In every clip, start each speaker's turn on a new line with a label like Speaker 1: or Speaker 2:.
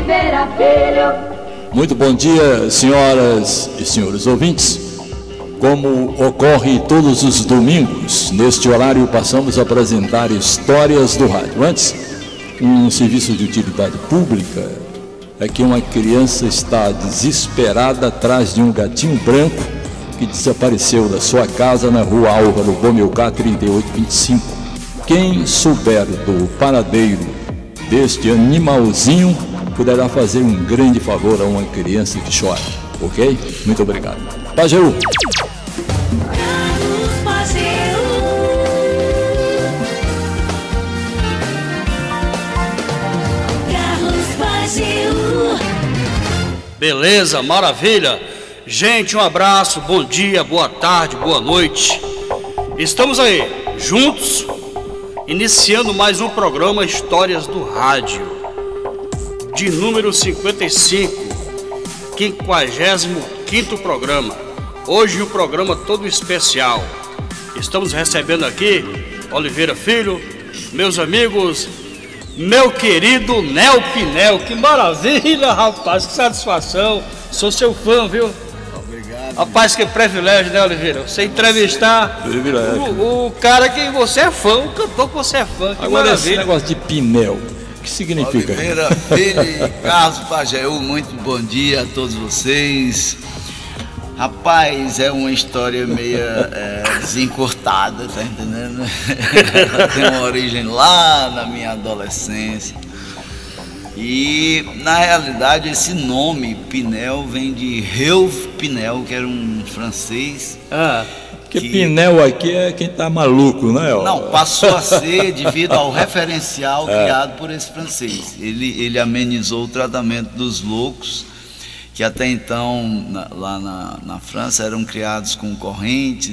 Speaker 1: Oliveira Filho.
Speaker 2: Muito bom dia, senhoras e senhores ouvintes. Como ocorre todos os domingos, neste horário passamos a apresentar histórias do rádio. Antes, um serviço de utilidade pública é que uma criança está desesperada atrás de um gatinho branco que desapareceu da sua casa na rua Álvaro Bomilcar 3825. Quem souber do paradeiro deste animalzinho poderá fazer um grande favor a uma criança que chora, ok? Muito obrigado. Pajeú.
Speaker 3: Beleza, maravilha. Gente, um abraço, bom dia, boa tarde, boa noite. Estamos aí, juntos, iniciando mais um programa Histórias do Rádio, de número 55, 55º programa. Hoje um programa todo especial. Estamos recebendo aqui Oliveira Filho, meus amigos, meu querido Nel Pinel. Que maravilha, rapaz, que satisfação. Sou seu fã, viu?
Speaker 4: Obrigado.
Speaker 3: Rapaz, que privilégio, né, Oliveira? Você entrevistar o cara que você é fã, o cantor que você é fã. Que
Speaker 2: agora,
Speaker 3: maravilha.
Speaker 2: esse negócio de Pinel, o que significa?
Speaker 4: Oliveira Filho e Carlos Pajeú, muito bom dia a todos vocês. Rapaz, é uma história meio desencurtada, tá entendendo? Ela tem uma origem lá na minha adolescência. E, na realidade, esse nome, Pinel, vem de Ralph Pinel, que era um francês.
Speaker 2: Porque Pinel aqui é quem tá maluco, né?
Speaker 4: Não, passou a ser devido ao referencial criado por esse francês. Ele amenizou o tratamento dos loucos, que até então, lá na França, eram criados com correntes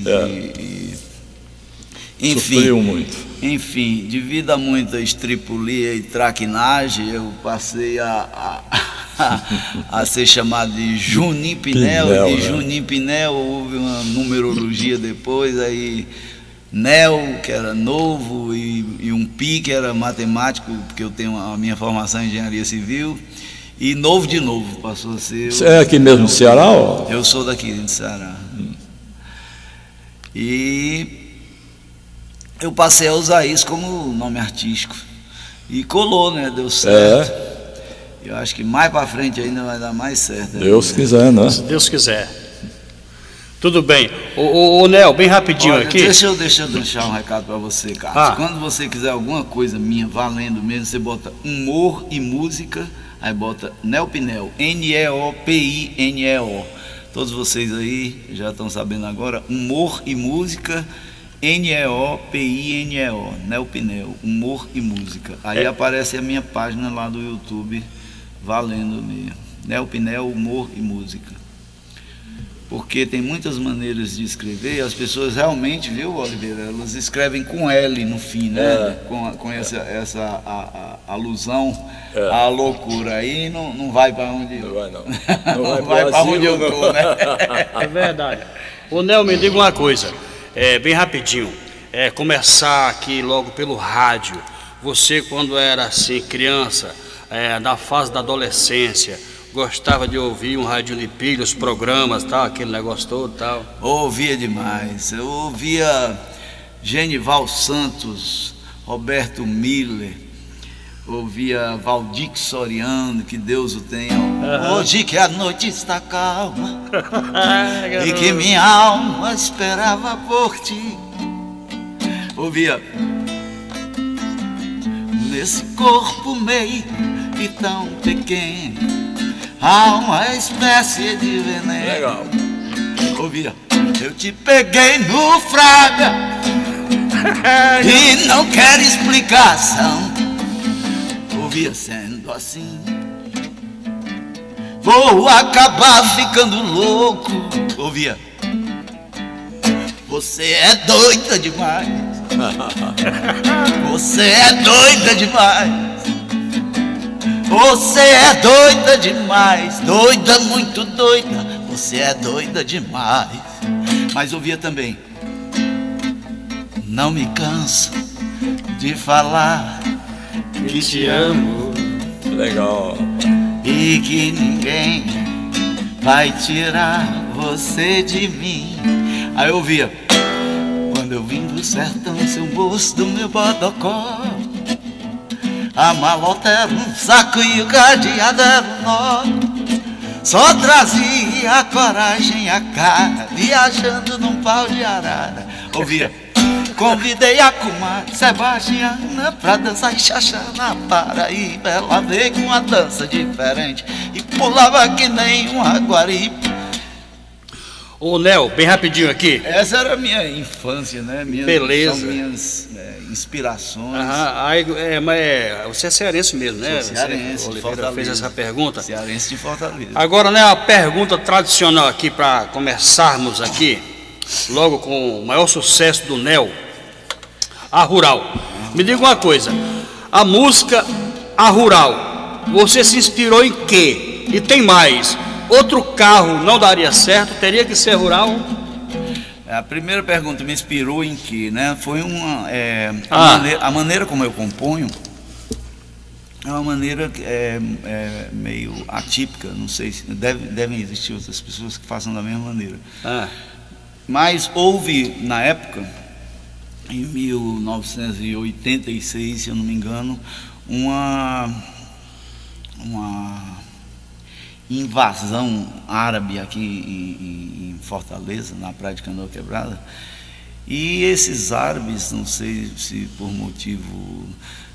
Speaker 4: enfim,
Speaker 2: sofreu muito.
Speaker 4: Enfim, devido a muita estripulia e traquinagem, eu passei a ser chamado de Juninho Pinel. De Juninho Pinel houve uma numerologia depois, aí Nel, que era novo, e um Pi, que era matemático, porque eu tenho a minha formação em engenharia civil. E novo de novo, passou a ser...
Speaker 2: Você é aqui mesmo no Ceará? Ó?
Speaker 4: Eu sou daqui, do Ceará. E eu passei a usar isso como nome artístico. E colou, né? Deu certo. Eu acho que mais pra frente ainda vai dar mais certo.
Speaker 2: Deus quiser, né?
Speaker 3: Se Deus quiser. Tudo bem. Ô Nel, bem rapidinho.
Speaker 4: Olha,
Speaker 3: aqui.
Speaker 4: Deixa eu deixar um recado pra você, Carlos. Quando você quiser alguma coisa minha valendo mesmo, você bota humor e música. Aí bota Nel Pinel, Neopineo. Todos vocês aí já estão sabendo agora. Humor e música, Neopineo, Nel Pinel, humor e música. Aí aparece a minha página lá do YouTube, valendo mesmo. Nel Pinel, humor e música. Porque tem muitas maneiras de escrever, as pessoas realmente, viu, Oliveira, elas escrevem com L no fim, né? Com essa alusão à loucura. Aí não vai para onde eu...
Speaker 2: Não vai, não.
Speaker 4: Não vai para onde eu tô, né?
Speaker 3: É verdade. Ô Nel, me diga uma coisa, bem rapidinho. Começar aqui logo pelo rádio. Você, quando era assim, criança, na fase da adolescência, gostava de ouvir um rádio de pilha, os programas, tal, aquele negócio todo, tal?
Speaker 4: Ouvia demais. Eu ouvia Genival Santos, Roberto Miller, ouvia Valdir Soriano, que Deus o tenha. Hoje que a noite está calma e que minha alma esperava por ti. Ouvia nesse corpo meio e tão pequeno há uma espécie de veneno.
Speaker 2: Legal.
Speaker 4: Ouvia, eu te peguei no fraga e não quero explicação. Ouvia, sendo assim, vou acabar ficando louco. Ouvia, você é doida demais. Você é doida demais. Você é doida demais, doida, muito doida. Você é doida demais. Mas ouvia também, não me canso de falar que te amo.
Speaker 2: Legal.
Speaker 4: E que ninguém vai tirar você de mim. Aí eu ouvia: quando eu vim do sertão, seu moço do meu bodocó, a malota era um saco e o cadeado era um nó. Só trazia a coragem, a cara, viajando num pau de arara. Ouvia: convidei a comadre Sebastiana pra dançar e xaxá na Paraíba. Ela veio com uma dança diferente e pulava que nem um Aguaripe.
Speaker 3: Ô, Nel, bem rapidinho aqui.
Speaker 4: Essa era a minha infância, né?
Speaker 3: Beleza.
Speaker 4: São minhas inspirações.
Speaker 3: Mas você é cearense mesmo, né?
Speaker 4: Sou cearense,
Speaker 3: Oliveira
Speaker 4: Fortaleza.
Speaker 3: fez essa pergunta.
Speaker 4: Cearense de Fortaleza.
Speaker 3: Agora, né, a pergunta tradicional aqui para começarmos aqui, logo com o maior sucesso do Nel, a Rural. Me diga uma coisa, a música A Rural, você se inspirou em quê? E tem mais, outro carro não daria certo, teria que ser Rural?
Speaker 4: A primeira pergunta me inspirou em quê, né? Foi a maneira como eu componho é uma maneira meio atípica, não sei se devem existir outras pessoas que façam da mesma maneira. Mas houve, na época, em 1986, se eu não me engano, uma invasão árabe aqui em Fortaleza, na Praia de Canoa Quebrada, e esses árabes, não sei se por motivo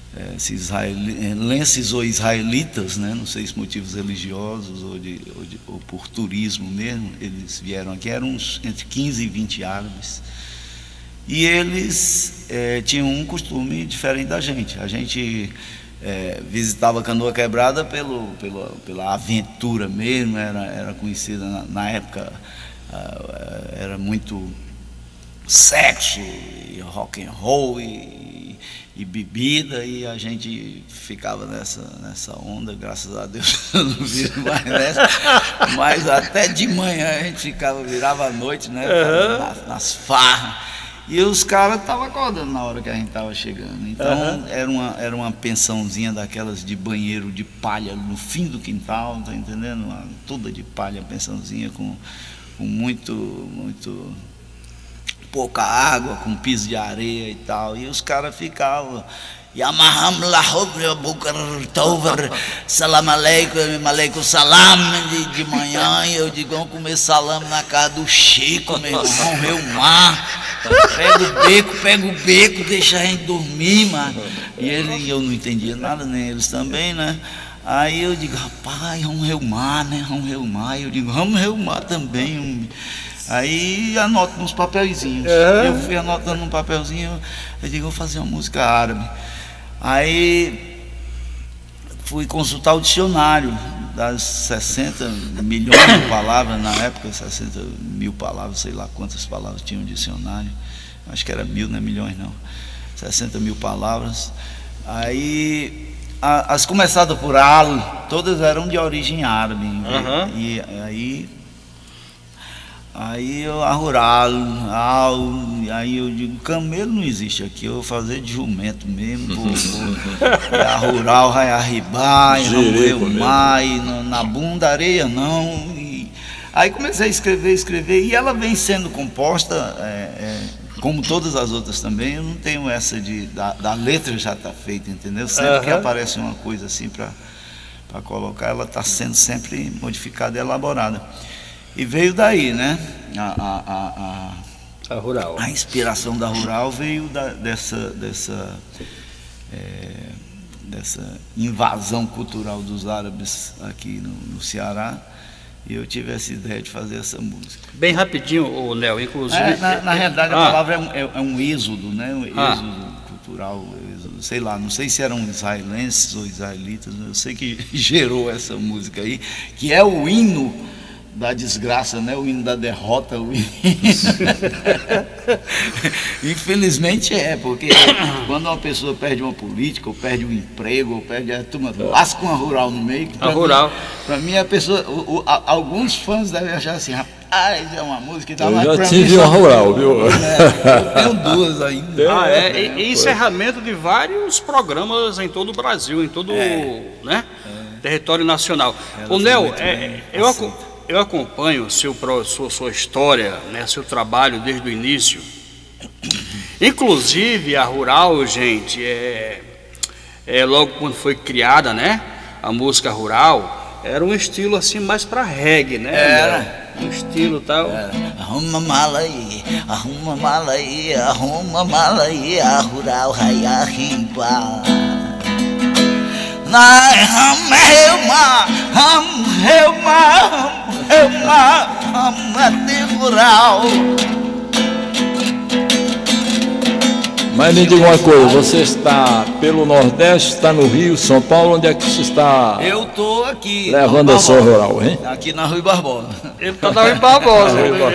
Speaker 4: lenses ou israelitas, né? Não sei se motivos religiosos ou por turismo mesmo, eles vieram aqui, eram entre 15 e 20 árabes, e eles tinham um costume diferente da gente. A gente visitava Canoa Quebrada pela aventura mesmo, era conhecida na época, era muito sexo e rock and roll e bebida, e a gente ficava nessa onda. Graças a Deus eu não vi mais nessa, mas até de manhã a gente virava a noite, né, nas farras. E os caras estavam acordando na hora que a gente estava chegando. Então era uma pensãozinha daquelas de banheiro de palha no fim do quintal, tá entendendo? Toda de palha, pensãozinha com muito pouca água, com piso de areia e tal. E os caras ficavam: Yamaham lahobra bukar tover, salam aleikum, aleikum salam, de manhã. E eu digo: vamos comer salame na casa do Chico, meu irmão, vamos ver o mar. Pega o beco, deixa a gente dormir, mano. E eu não entendia nada, nem eles também, né? Aí eu digo: rapaz, vamos ver o mar, né? Vamos ver o mar. E eu digo: vamos ver o mar também. Aí anoto nos papelzinhos. Eu fui anotando num papelzinho. Eu digo: vou fazer uma música árabe. Aí fui consultar o dicionário das 60 milhões de palavras na época, 60 mil palavras, sei lá quantas palavras tinha um dicionário. Acho que era 1000, não é milhões não. 60 mil palavras. Aí as começadas por al, todas eram de origem árabe. E aí a Rural, aí eu digo: camelo não existe aqui, eu vou fazer de jumento mesmo, a Rural vai arribar, o mar, e na bunda areia não. E aí comecei a escrever, e ela vem sendo composta, como todas as outras também. Eu não tenho essa da letra já está feita, entendeu? Sempre que aparece uma coisa assim para colocar, ela está sendo sempre modificada e elaborada. E veio daí, né?
Speaker 3: A Rural.
Speaker 4: A inspiração da Rural veio dessa invasão cultural dos árabes aqui no Ceará. E eu tive essa ideia de fazer essa música.
Speaker 3: Bem rapidinho, Nel, inclusive.
Speaker 4: Na realidade, a palavra é um êxodo, né? Um êxodo cultural, sei lá, não sei se eram israelenses ou israelitas, eu sei que gerou essa música aí, que é o hino da desgraça, né? O hino da derrota, o hino... Infelizmente porque quando uma pessoa perde uma política, ou perde um emprego, ou perde a turma, lasca uma Rural no meio.
Speaker 3: A Rural.
Speaker 4: Para mim, a pessoa, alguns fãs devem achar assim: Isso é uma música que dá
Speaker 2: Eu
Speaker 4: mais
Speaker 2: já tive uma rural, viu?
Speaker 4: Eu tenho duas ainda.
Speaker 3: E encerramento de vários programas em todo o Brasil, em todo né, território nacional. O Nel, eu acompanho sua história, né, seu trabalho desde o início. Inclusive a Rural, gente, logo quando foi criada, né, a música Rural, era um estilo assim mais para reggae, né?
Speaker 4: Era.
Speaker 3: Um estilo tal.
Speaker 4: Arruma mala aí, arruma mala aí, arruma mala aí, a Rural raia rimpa. Nai rama, rama de Rural.
Speaker 2: Mas me diga uma coisa, você está pelo Nordeste, está no Rio, São Paulo, onde é que você está?
Speaker 4: Eu estou aqui.
Speaker 2: Levando a sua rural, hein?
Speaker 4: Aqui na Rui Barbosa.
Speaker 3: Ele está na Rui Barbosa.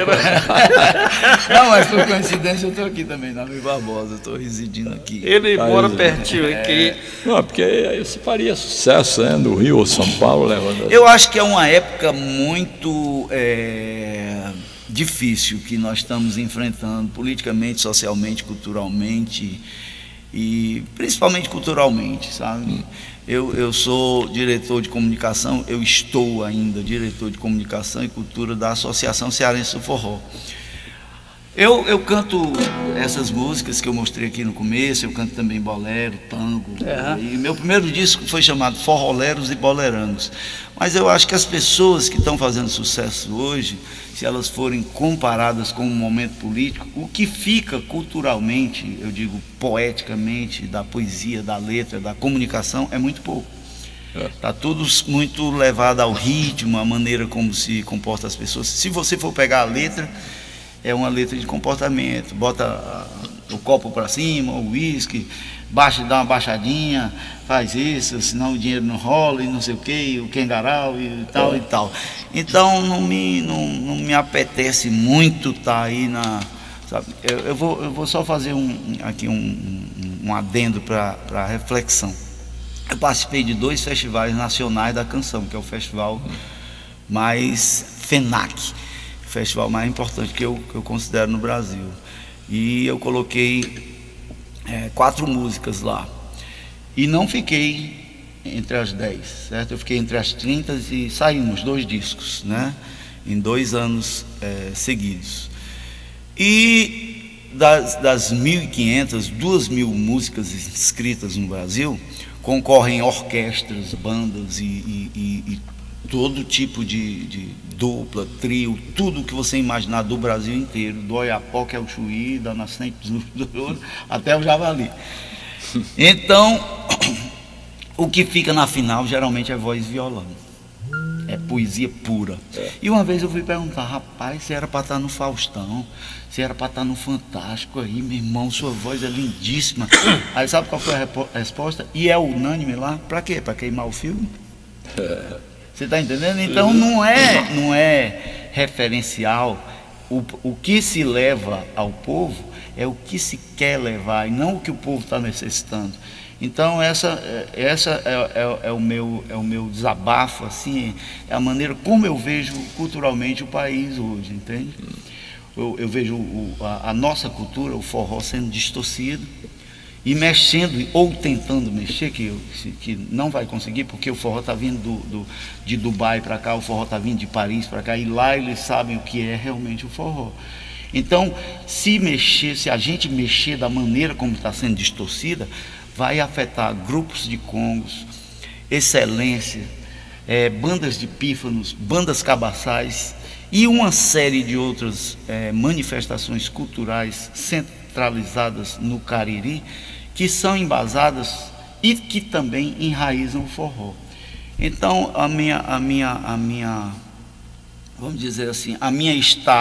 Speaker 4: Não, mas por coincidência eu estou aqui também, na Rui Barbosa, estou residindo aqui.
Speaker 3: Ele mora pertinho aqui.
Speaker 2: Não, porque aí você faria sucesso, né? No Rio ou São Paulo, levando.
Speaker 4: Eu acho que é uma época muito difícil que nós estamos enfrentando politicamente, socialmente, culturalmente e principalmente culturalmente, sabe? Eu sou diretor de comunicação, eu estou ainda diretor de comunicação e cultura da Associação Cearense do Forró. Eu canto essas músicas que eu mostrei aqui no começo, eu canto também bolero, tango. E meu primeiro disco foi chamado Forroleros e Bolerangos. Mas eu acho que as pessoas que estão fazendo sucesso hoje, se elas forem comparadas com o momento político, o que fica culturalmente, eu digo poeticamente, da poesia, da letra, da comunicação, é muito pouco. Está tudo muito levado ao ritmo, à maneira como se comportam as pessoas. Se você for pegar a letra, é uma letra de comportamento, bota o copo para cima, o uísque, baixa, dá uma baixadinha, faz isso, senão o dinheiro não rola e não sei o que, o quengarau e tal e tal. Então não me apetece muito estar aí na... Sabe? Eu vou só fazer aqui um adendo para a reflexão. Eu participei de 2 festivais nacionais da canção, que é o festival mais FENAC, o festival mais importante que eu considero no Brasil. E eu coloquei 4 músicas lá. E não fiquei entre as 10, certo? Eu fiquei entre as 30 e saímos 2 discos, né? Em 2 anos seguidos. E das 1.500, 2.000 músicas inscritas no Brasil, concorrem orquestras, bandas e todo tipo de dupla, trio, tudo que você imaginar do Brasil inteiro, do Oiapoque ao Chuí, da Nascente do Ouro, até o Javali. Então, o que fica na final geralmente é voz e violão, é poesia pura. E uma vez eu fui perguntar, rapaz, se era para estar no Faustão, se era para estar no Fantástico aí, meu irmão, sua voz é lindíssima. Aí sabe qual foi a resposta? E é unânime lá, para quê? Para queimar o filme? Você está entendendo? Então não é referencial. O que se leva ao povo é o que se quer levar e não o que o povo está necessitando. Então essa é o meu desabafo, assim, é a maneira como eu vejo culturalmente o país hoje, entende? Eu vejo a nossa cultura, o forró sendo distorcido e mexendo ou tentando mexer, que não vai conseguir, porque o forró está vindo de Dubai para cá, o forró está vindo de Paris para cá, e lá eles sabem o que é realmente o forró. Então, se a gente mexer da maneira como está sendo distorcida, vai afetar grupos de congos, excelência, bandas de pífanos, bandas cabaçais e uma série de outras manifestações culturais centralizadas no Cariri, que são embasadas e que também enraizam o forró. Então a minha vamos dizer assim, a minha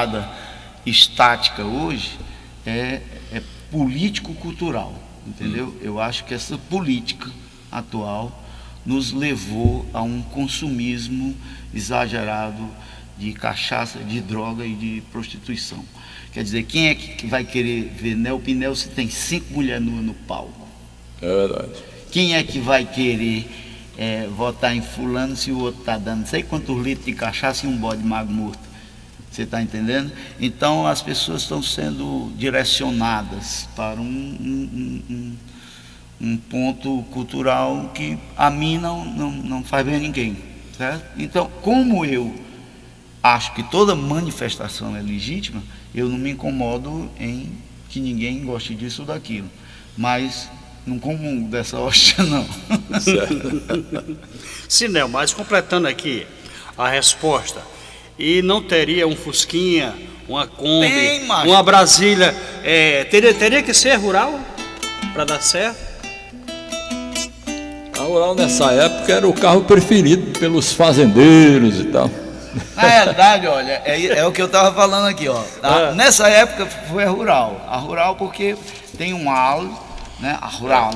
Speaker 4: estática hoje é político-cultural, entendeu? Eu acho que essa política atual nos levou a um consumismo exagerado de cachaça, de droga e de prostituição. Quer dizer, quem é que vai querer ver Nel Pinel se tem 5 mulheres nuas no palco?
Speaker 2: É verdade.
Speaker 4: Quem é que vai querer votar em fulano se o outro está dando não sei quantos litros de cachaça e um bode mago morto? Você está entendendo? Então as pessoas estão sendo direcionadas para um ponto cultural que a mim não faz bem a ninguém, certo? Então, como eu acho que toda manifestação é legítima, eu não me incomodo em que ninguém goste disso ou daquilo, mas não comungo dessa hóstia, não.
Speaker 3: Sinel, mas completando aqui a resposta, e não teria um Fusquinha, uma Kombi, uma Brasília, teria que ser rural para dar certo?
Speaker 2: A rural nessa época era o carro preferido pelos fazendeiros e tal.
Speaker 4: Na realidade, olha, é o que eu estava falando aqui, ó. Nessa época foi a rural porque tem um al, né? A rural.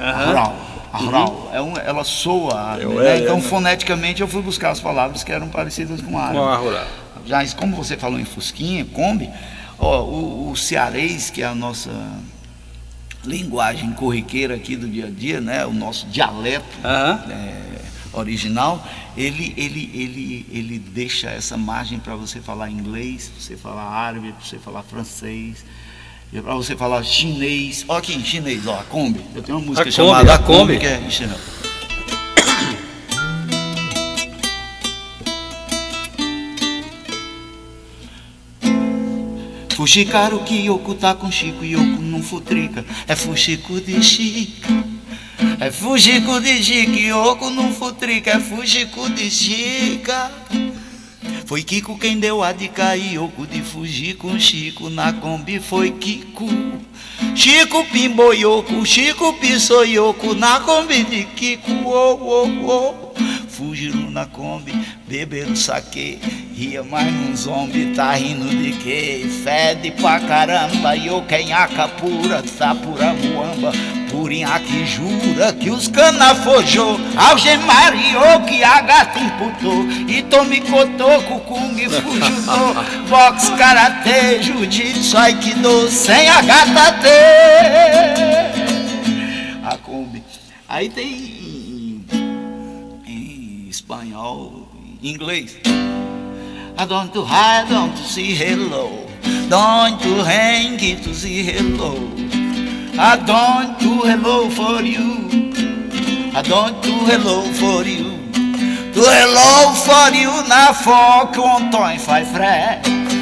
Speaker 4: Ela soa, né? Então foneticamente eu fui buscar as palavras que eram parecidas com a
Speaker 3: rural.
Speaker 4: Já como você falou em Fusquinha, Kombi, ó, o cearês, que é a nossa linguagem corriqueira aqui do dia a dia, né? O nosso dialeto original, ele deixa essa margem para você falar inglês, você falar árabe, você falar francês, para você falar chinês. Ó, aqui em chinês, ó, a Kombi. Eu tenho uma música chamada
Speaker 3: A Kombi,
Speaker 4: que é em chinês. Fuxicaro que Yoko tá com Chico, Yoko não futrica, é fuxico de Chica. É fuxico de Chica, Yoko não futrica, é fuxico de Chica. Foi Kiko quem deu a dica, Yoko de fugir com Chico, na Kombi foi Kiko. Chico pimbou Yoko, Chico pisou Yoko, na Kombi de Kiko, oh, oh, oh. Fugiram na Kombi, beberam saque, ria mais num zombi, tá rindo de quê? Fede pra caramba, e eu quem acapura, tá pura muamba, purinha que jura que os cana forjou, algemariou que a gata imputou, e tome cotoco, kung fu judô, boxe, karatê, jiu-jitsu, aikido, sem a gata ter a Kombi. Aí tem espanhol, inglês. I don't to hide, don't to see hello, don't to hang it to see hello. I don't do hello for you, I don't do hello for you. Do hello for you na foca um tom faz fré.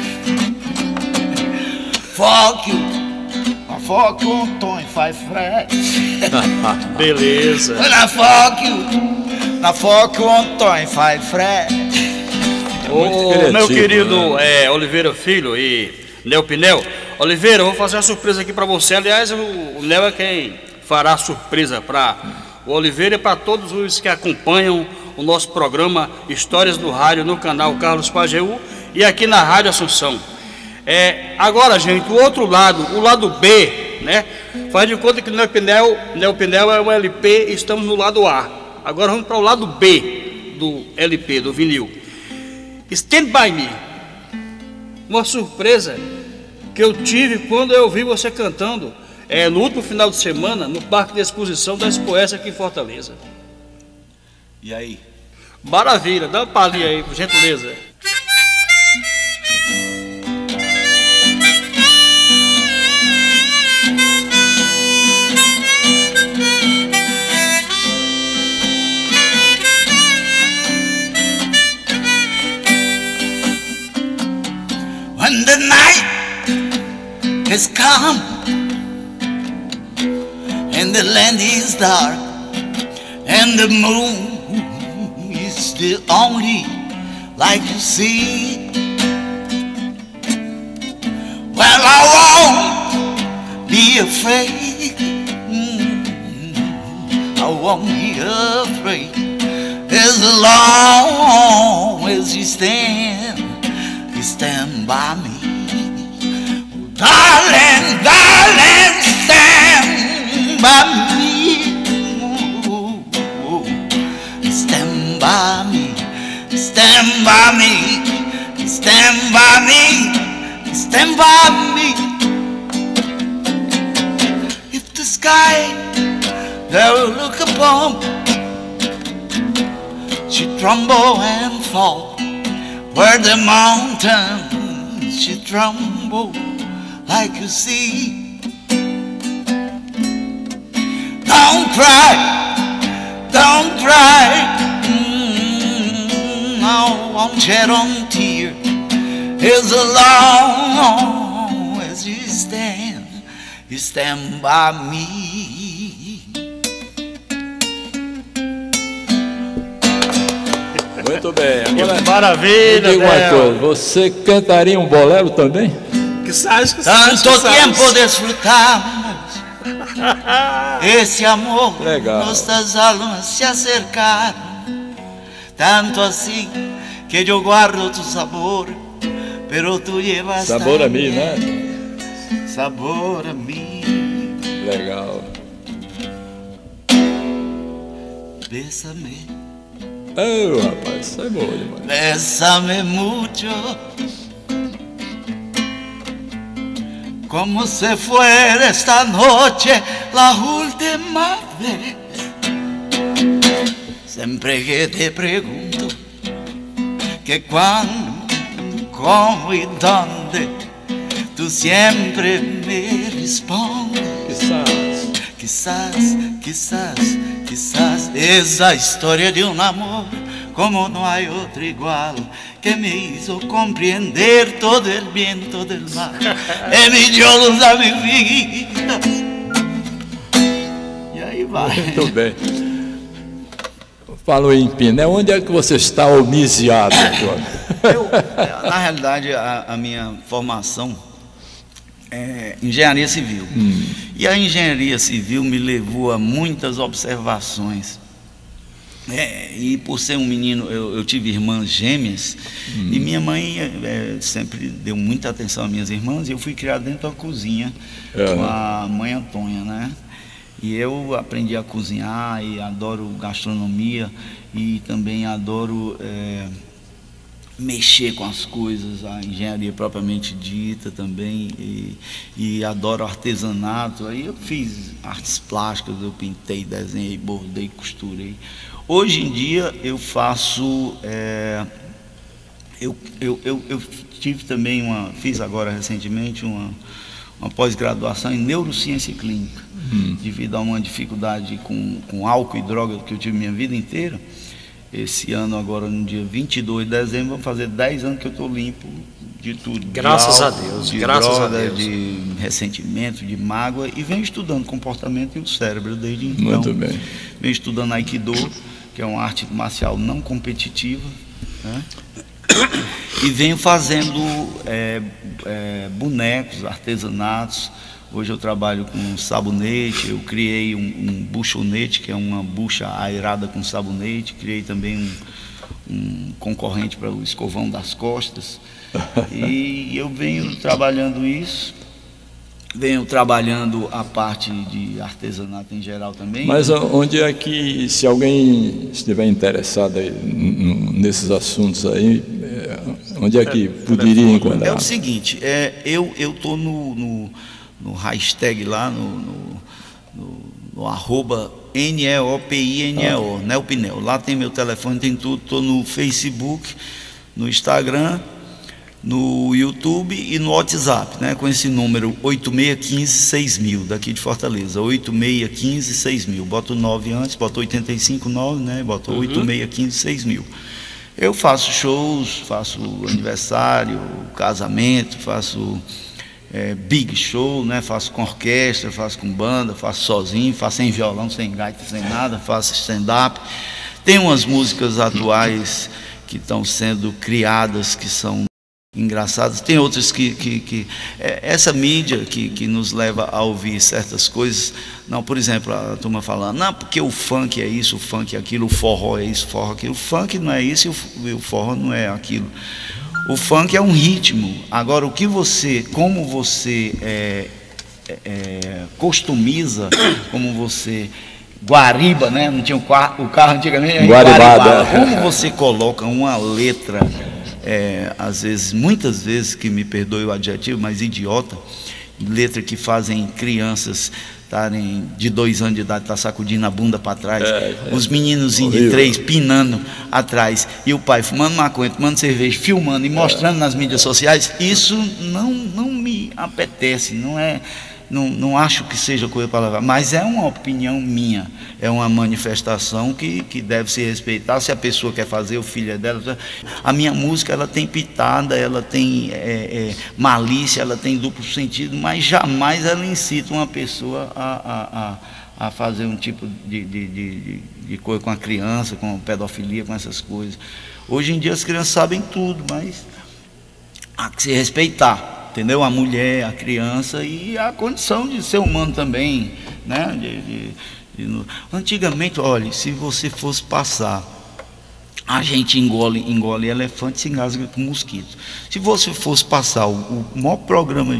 Speaker 4: Fuck you, na foca um tom faz fré.
Speaker 3: Beleza.
Speaker 4: Na fuck you, na foca um tom faz fré.
Speaker 3: Meu querido Oliveira Filho e Nel Pinel, Oliveira, eu vou fazer uma surpresa aqui para você. Aliás, o Nel é quem fará a surpresa para o Oliveira e para todos os que acompanham o nosso programa Histórias do Rádio no canal Carlos Pajeú e aqui na Rádio Assunção. Agora, gente, o outro lado, o lado B, né? Faz de conta que o Nel Pinel é um LP e estamos no lado A. Agora vamos para o lado B do LP, do vinil. Stand By Me. Uma surpresa que eu tive quando eu vi você cantando no último final de semana no Parque de Exposição da Expoessa aqui em Fortaleza.
Speaker 4: E aí?
Speaker 3: Maravilha, dá uma palhinha aí, por gentileza.
Speaker 4: When the night has come and the land is dark and the moon is the only light you see, well, I won't be afraid, I won't be afraid as long as you stand by me. Darling, darling, stand by me. Stand by me, stand by me, stand by me, stand by me. If the sky that will look upon should crumble and fall, where the mountain she trembled like you see. Don't cry, don't cry. No, won't shed on tear as long as you stand by me.
Speaker 2: Muito bem. Agora,
Speaker 3: maravilha,
Speaker 2: me diga uma coisa, você cantaria um bolero também?
Speaker 3: Quizás,
Speaker 4: Tanto tempo desfrutamos esse amor,
Speaker 2: legal.
Speaker 4: Nossas almas se acercaram, tanto assim que eu guardo tu sabor, pero tu llevas
Speaker 2: Sabor a mim, né?
Speaker 4: Sabor a mim.
Speaker 2: Legal.
Speaker 4: Bésame,
Speaker 2: Oh, rapaz, isso é bom demais.
Speaker 4: bésame mucho, como se fuera esta noche la última vez. Siempre que te pregunto que cuándo, cómo y dónde, tú siempre me respondes. Quizás esa historia de un amor como no hay otro igual, que me hizo comprender todo el bien, todo el mal en millones da mi vida. E aí vai.
Speaker 2: Muito bem. Falou em Piné, onde é que você está homiciado agora?
Speaker 4: Na realidade, a minha formação é engenharia civil. E a engenharia civil me levou a muitas observações. E por ser um menino, eu tive irmãs gêmeas, e minha mãe sempre deu muita atenção às minhas irmãs, e eu fui criado dentro da cozinha com a mãe Antônia, né? E eu aprendi a cozinhar e adoro gastronomia e também adoro mexer com as coisas, a engenharia propriamente dita também, e adoro artesanato. Aí eu fiz artes plásticas, eu pintei, desenhei, bordei, costurei. Hoje em dia eu faço, eu tive também fiz agora recentemente uma pós-graduação em neurociência clínica, devido a uma dificuldade com álcool e droga que eu tive minha vida inteira. Esse ano agora, no dia 22 de dezembro, vamos fazer 10 anos que eu estou limpo de tudo.
Speaker 3: Graças
Speaker 4: de
Speaker 3: a
Speaker 4: álcool,
Speaker 3: Deus,
Speaker 4: de
Speaker 3: graças
Speaker 4: droga,
Speaker 3: a Deus.
Speaker 4: de ressentimento, de mágoa, e venho estudando comportamento e o cérebro desde então.
Speaker 2: Muito bem.
Speaker 4: Venho estudando Aikido, que é uma arte marcial não competitiva, né? E venho fazendo bonecos, artesanatos. Hoje eu trabalho com sabonete, eu criei um buchonete, que é uma bucha aerada com sabonete, criei também um concorrente para o escovão das costas, e eu venho trabalhando isso, venho trabalhando a parte de artesanato em geral também.
Speaker 2: Mas onde é que, se alguém estiver interessado aí, nesses assuntos aí, onde é que poderia encontrar?
Speaker 4: É o seguinte, eu estou no hashtag lá, no arroba NEOPINEO, Neopinel. Lá tem meu telefone, tem tudo. Estou no Facebook, no Instagram, no YouTube e no WhatsApp, né, com esse número 8615-6000, daqui de Fortaleza, 8615-6000. Bota o 9 antes, bota 859, né, bota 8615-6000. Eu faço shows, faço aniversário, casamento, faço big show, né? Faço com orquestra, faço com banda, faço sozinho, faço sem violão, sem gaita, sem nada, faço stand-up. Tem umas músicas atuais que estão sendo criadas, que são engraçadas. Tem outras que essa mídia que nos leva a ouvir certas coisas. Não, por exemplo, a turma falando, não, porque o funk é isso, o funk é aquilo, o forró é isso, o forró é aquilo. O funk não é isso e o forró não é aquilo. O funk é um ritmo. Agora, como você customiza, como você guariba, né? Não tinha o carro antigamente, guaribada. Como você coloca uma letra, às vezes, muitas vezes, que me perdoe o adjetivo, mas idiota, letra que fazem crianças estarem de 2 anos de idade, tá sacudindo a bunda para trás, os meninozinhos de 3 pinando atrás, e o pai fumando maconha, tomando cerveja, filmando e mostrando nas mídias sociais, isso não me apetece, não acho que seja coisa para levar, mas é uma opinião minha, é uma manifestação que deve se respeitar. Se a pessoa quer fazer, o filho é dela. A minha música, ela tem pitada, ela tem malícia, ela tem duplo sentido, mas jamais ela incita uma pessoa a fazer um tipo de coisa com a criança, com pedofilia, com essas coisas. Hoje em dia as crianças sabem tudo, mas há que se respeitar. Entendeu? A mulher, a criança e a condição de ser humano também, né? Antigamente, olha, se você fosse passar, a gente engole elefante, se engasga com mosquito. Se você fosse passar o maior programa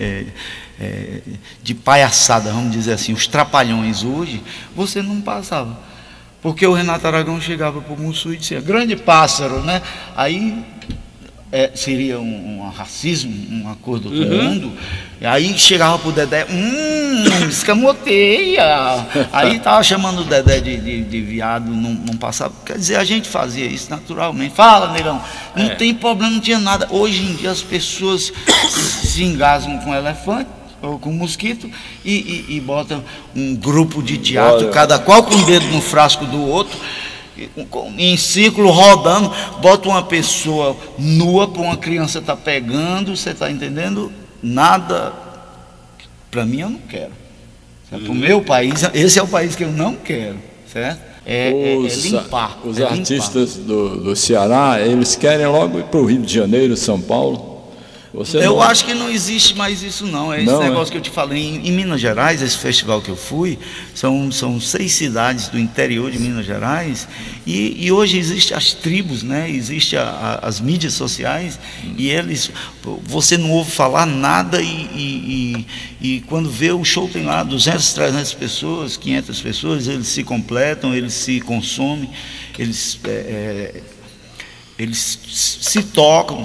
Speaker 4: de palhaçada, vamos dizer assim, os Trapalhões hoje, você não passava. Porque o Renato Aragão chegava para o Mussu e dizia, grande pássaro, né? Aí seria um racismo, uma coisa do outro mundo. E aí chegava pro Dedé, escamoteia. Aí estava chamando o Dedé de viado, não passava. Quer dizer, a gente fazia isso naturalmente. Fala, negão, não tem problema, não tinha nada. Hoje em dia as pessoas se engasgam com elefante ou com mosquito e botam um grupo de teatro, cada qual com o dedo no frasco do outro, em círculo rodando, bota uma pessoa nua para uma criança estar pegando, você está entendendo? Nada, para mim eu não quero. Para o meu país, esse é o país que eu não quero, certo? Limpar.
Speaker 2: Os artistas do Ceará, eles querem logo ir para o Rio de Janeiro, São Paulo.
Speaker 4: Eu acho que não existe mais isso não. Esse negócio que eu te falei em Minas Gerais, esse festival que eu fui, são 6 cidades do interior de Minas Gerais, e hoje existem as tribos, né? Existem as mídias sociais, e você não ouve falar nada, e quando vê o show tem lá 200, 300 pessoas, 500 pessoas, eles se completam, eles se consomem, eles se tocam,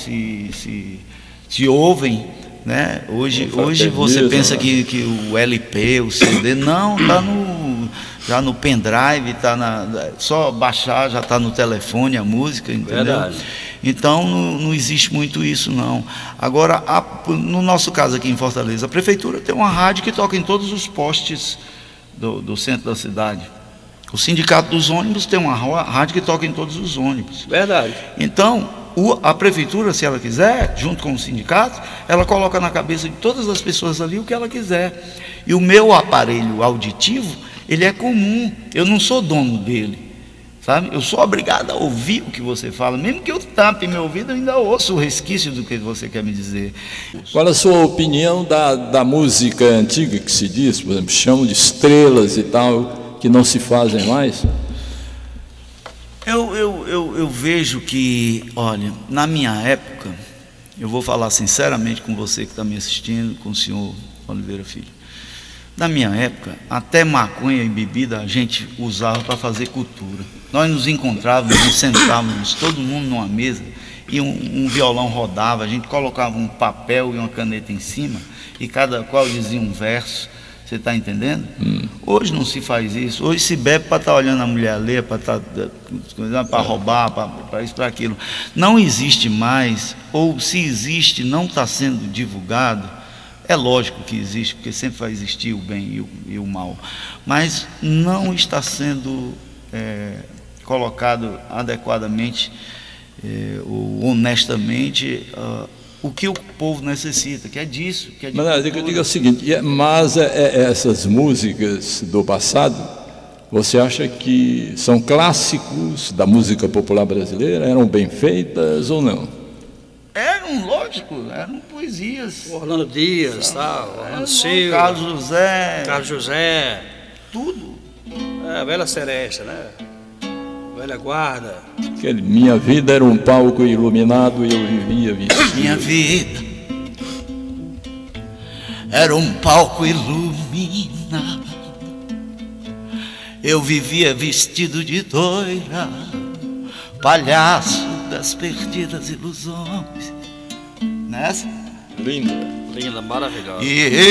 Speaker 4: se ouvem, né? Hoje você pensa que o LP, o CD, não, está já no pendrive, só baixar, já está no telefone a música, entendeu? Verdade. Então não existe muito isso não. Agora, no nosso caso aqui em Fortaleza, a prefeitura tem uma rádio que toca em todos os postes do centro da cidade. O sindicato dos ônibus tem uma rádio que toca em todos os ônibus. Verdade. Então, a prefeitura, se ela quiser, junto com o sindicato, ela coloca na cabeça de todas as pessoas ali o que ela quiser. E o meu aparelho auditivo, ele é comum. Eu não sou dono dele, sabe? Eu sou obrigado a ouvir o que você fala. Mesmo que eu tape meu ouvido, eu ainda ouço o resquício do que você quer me dizer.
Speaker 2: Qual a sua opinião da música antiga que se diz, por exemplo, chamam de estrelas e tal, que não se fazem mais?
Speaker 4: Eu vejo que, olha, na minha época, eu vou falar sinceramente com você que está me assistindo, com o senhor Oliveira Filho. Na minha época, até maconha e bebida a gente usava para fazer cultura. Nós nos encontrávamos, nos sentávamos, todo mundo numa mesa, e um violão rodava, a gente colocava um papel e uma caneta em cima, e cada qual dizia um verso. Você está entendendo? Hoje não se faz isso. Hoje se bebe para estar olhando a mulher ler, para roubar, para isso, para aquilo. Não existe mais, ou se existe, não está sendo divulgado. É lógico que existe, porque sempre vai existir o bem e o mal. Mas não está sendo colocado adequadamente ou honestamente o que o povo necessita, que é disso. Que é de
Speaker 2: mas eu digo o seguinte, mas essas músicas do passado, você acha que são clássicos da música popular brasileira? Eram bem feitas ou não?
Speaker 4: Eram, lógico, eram poesias.
Speaker 3: Orlando Dias, Orlando Silva,
Speaker 4: Carlos José,
Speaker 3: tudo. A Velha Seresta, né? Velha Guarda.
Speaker 2: Minha vida era um palco iluminado e eu vivia vestido.
Speaker 4: Minha vida era um palco iluminado, eu vivia vestido de doira, palhaço das perdidas ilusões. Nessa?
Speaker 2: Linda.
Speaker 3: Linda, maravilhosa.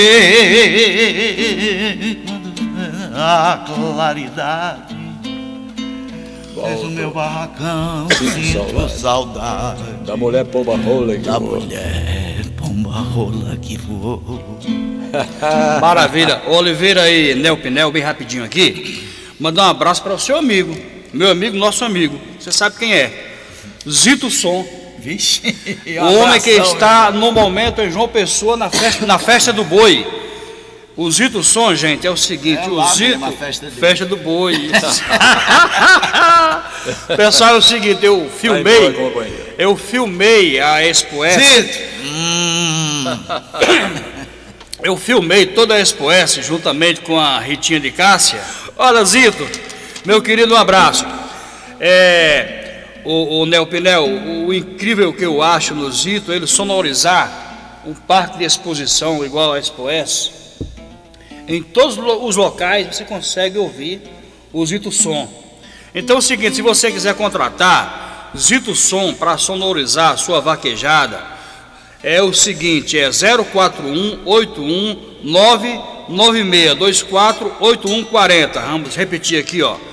Speaker 4: E a claridade fez o meu barracão, sinto saudade
Speaker 2: da mulher pomba rola que
Speaker 4: da
Speaker 2: voou.
Speaker 4: mulher pomba rola que voou.
Speaker 3: Maravilha. Oliveira e Nel Pinel, bem rapidinho aqui. Mandar um abraço para o seu amigo, meu amigo, nosso amigo. Você sabe quem é? Zito Som.
Speaker 4: Vixe,
Speaker 3: O homem que está no momento em João Pessoa na festa do boi. O Zito Som, gente, é o seguinte, o Zito,
Speaker 4: mesmo, a festa dele.
Speaker 3: festa do boi. Pessoal, é o seguinte, eu filmei a Expo S.
Speaker 4: Zito!
Speaker 3: Eu filmei toda a Expo S juntamente com a Ritinha de Cássia. Olha, Zito, meu querido, um abraço. O Nel Pinel, o incrível que eu acho no Zito, ele sonorizar um parque de exposição igual a Expo S. Em todos os locais você consegue ouvir o Zito Som. Então é o seguinte, se você quiser contratar Zito Som para sonorizar a sua vaquejada, é o seguinte, é 041-81-99624-8140. Vamos repetir aqui, ó,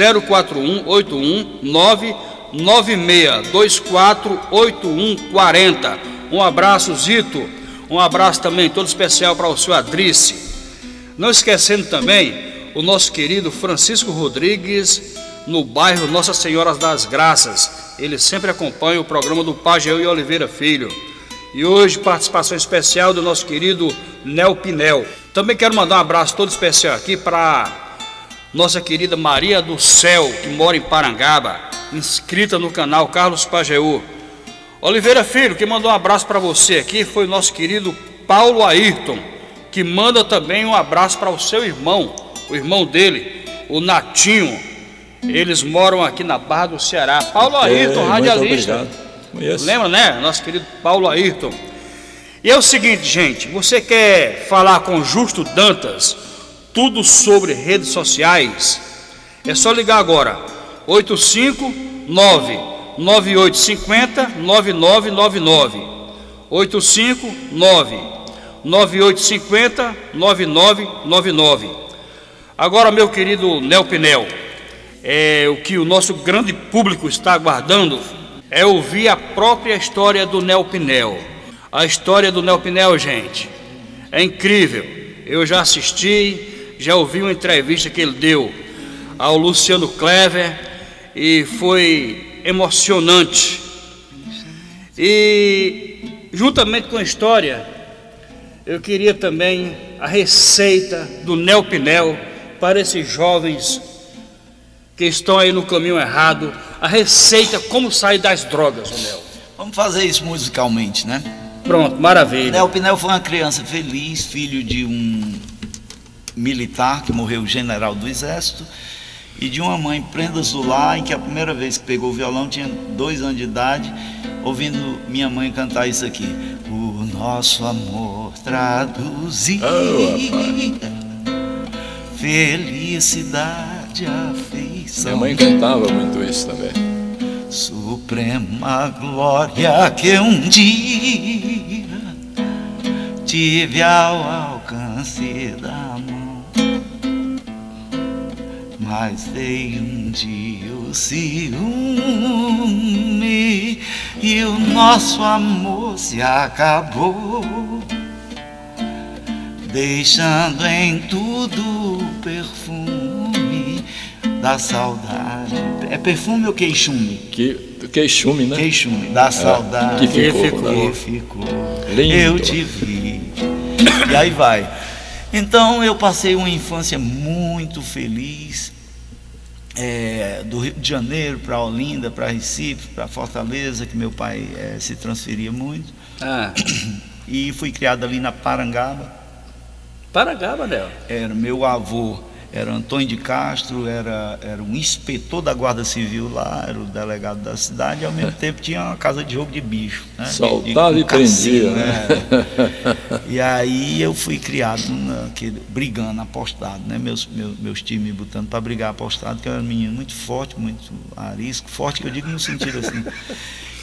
Speaker 3: 041-81-99624-8140. Um abraço, Zito. Um abraço também todo especial para o seu Adrice. Não esquecendo também o nosso querido Francisco Rodrigues, no bairro Nossa Senhora das Graças. Ele sempre acompanha o programa do Pajeú e Oliveira Filho. E hoje participação especial do nosso querido Nel Pinel. Também quero mandar um abraço todo especial aqui para nossa querida Maria do Céu, que mora em Parangaba, inscrita no canal Carlos Pajeú. Oliveira Filho, que mandou um abraço para você aqui foi o nosso querido Paulo Ayrton, que manda também um abraço para o seu irmão, o irmão dele, o Natinho. Eles moram aqui na Barra do Ceará. Paulo Ayrton, radialista. Lembra, né? Nosso querido Paulo Ayrton. E é o seguinte, gente, você quer falar com Justo Dantas tudo sobre redes sociais? É só ligar agora, 859-9850-9999. 859-9850-9999. Agora, meu querido Nel Pinel, o que o nosso grande público está aguardando é ouvir a própria história do Nel Pinel. A história do Nel Pinel, gente, é incrível. Eu já assisti, já ouvi uma entrevista que ele deu ao Luciano Clever e foi emocionante. E juntamente com a história, eu queria também a receita do Nel Pinel para esses jovens que estão aí no caminho errado. A receita, como sair das drogas, Nel.
Speaker 4: Vamos fazer isso musicalmente, né?
Speaker 3: Pronto, maravilha.
Speaker 4: Nel Pinel foi uma criança feliz, filho de um militar que morreu, general do Exército, e de uma mãe prenda Zulá, em que a primeira vez que pegou o violão tinha 2 anos de idade, ouvindo minha mãe cantar isso aqui. O nosso amor traduzir felicidade, afeição.
Speaker 2: Minha mãe cantava muito isso também.
Speaker 4: Suprema glória que um dia tive ao alcance da mão, mas veio um dia o ciúme e o nosso amor se acabou, deixando em tudo o perfume da saudade. É perfume ou queixume?
Speaker 2: Queixume, né?
Speaker 4: Queixume, da saudade.
Speaker 2: Que
Speaker 4: ficou.
Speaker 2: Lindo.
Speaker 4: Eu te vi. E aí vai. Então eu passei uma infância muito feliz, do Rio de Janeiro para Olinda, para Recife, para Fortaleza, que meu pai se transferia muito. E fui criado ali na Parangaba.
Speaker 3: Parangaba, Nel?
Speaker 4: Era meu avô. Era Antônio de Castro, era um inspetor da Guarda Civil lá, era o delegado da cidade, e ao mesmo tempo tinha uma casa de jogo de bicho, né?
Speaker 2: Soltava e prendia, né?
Speaker 4: E aí eu fui criado brigando, apostado, né? Meus times me botando para brigar apostado, que eu era um menino muito forte, muito arisco, forte que eu digo no sentido assim.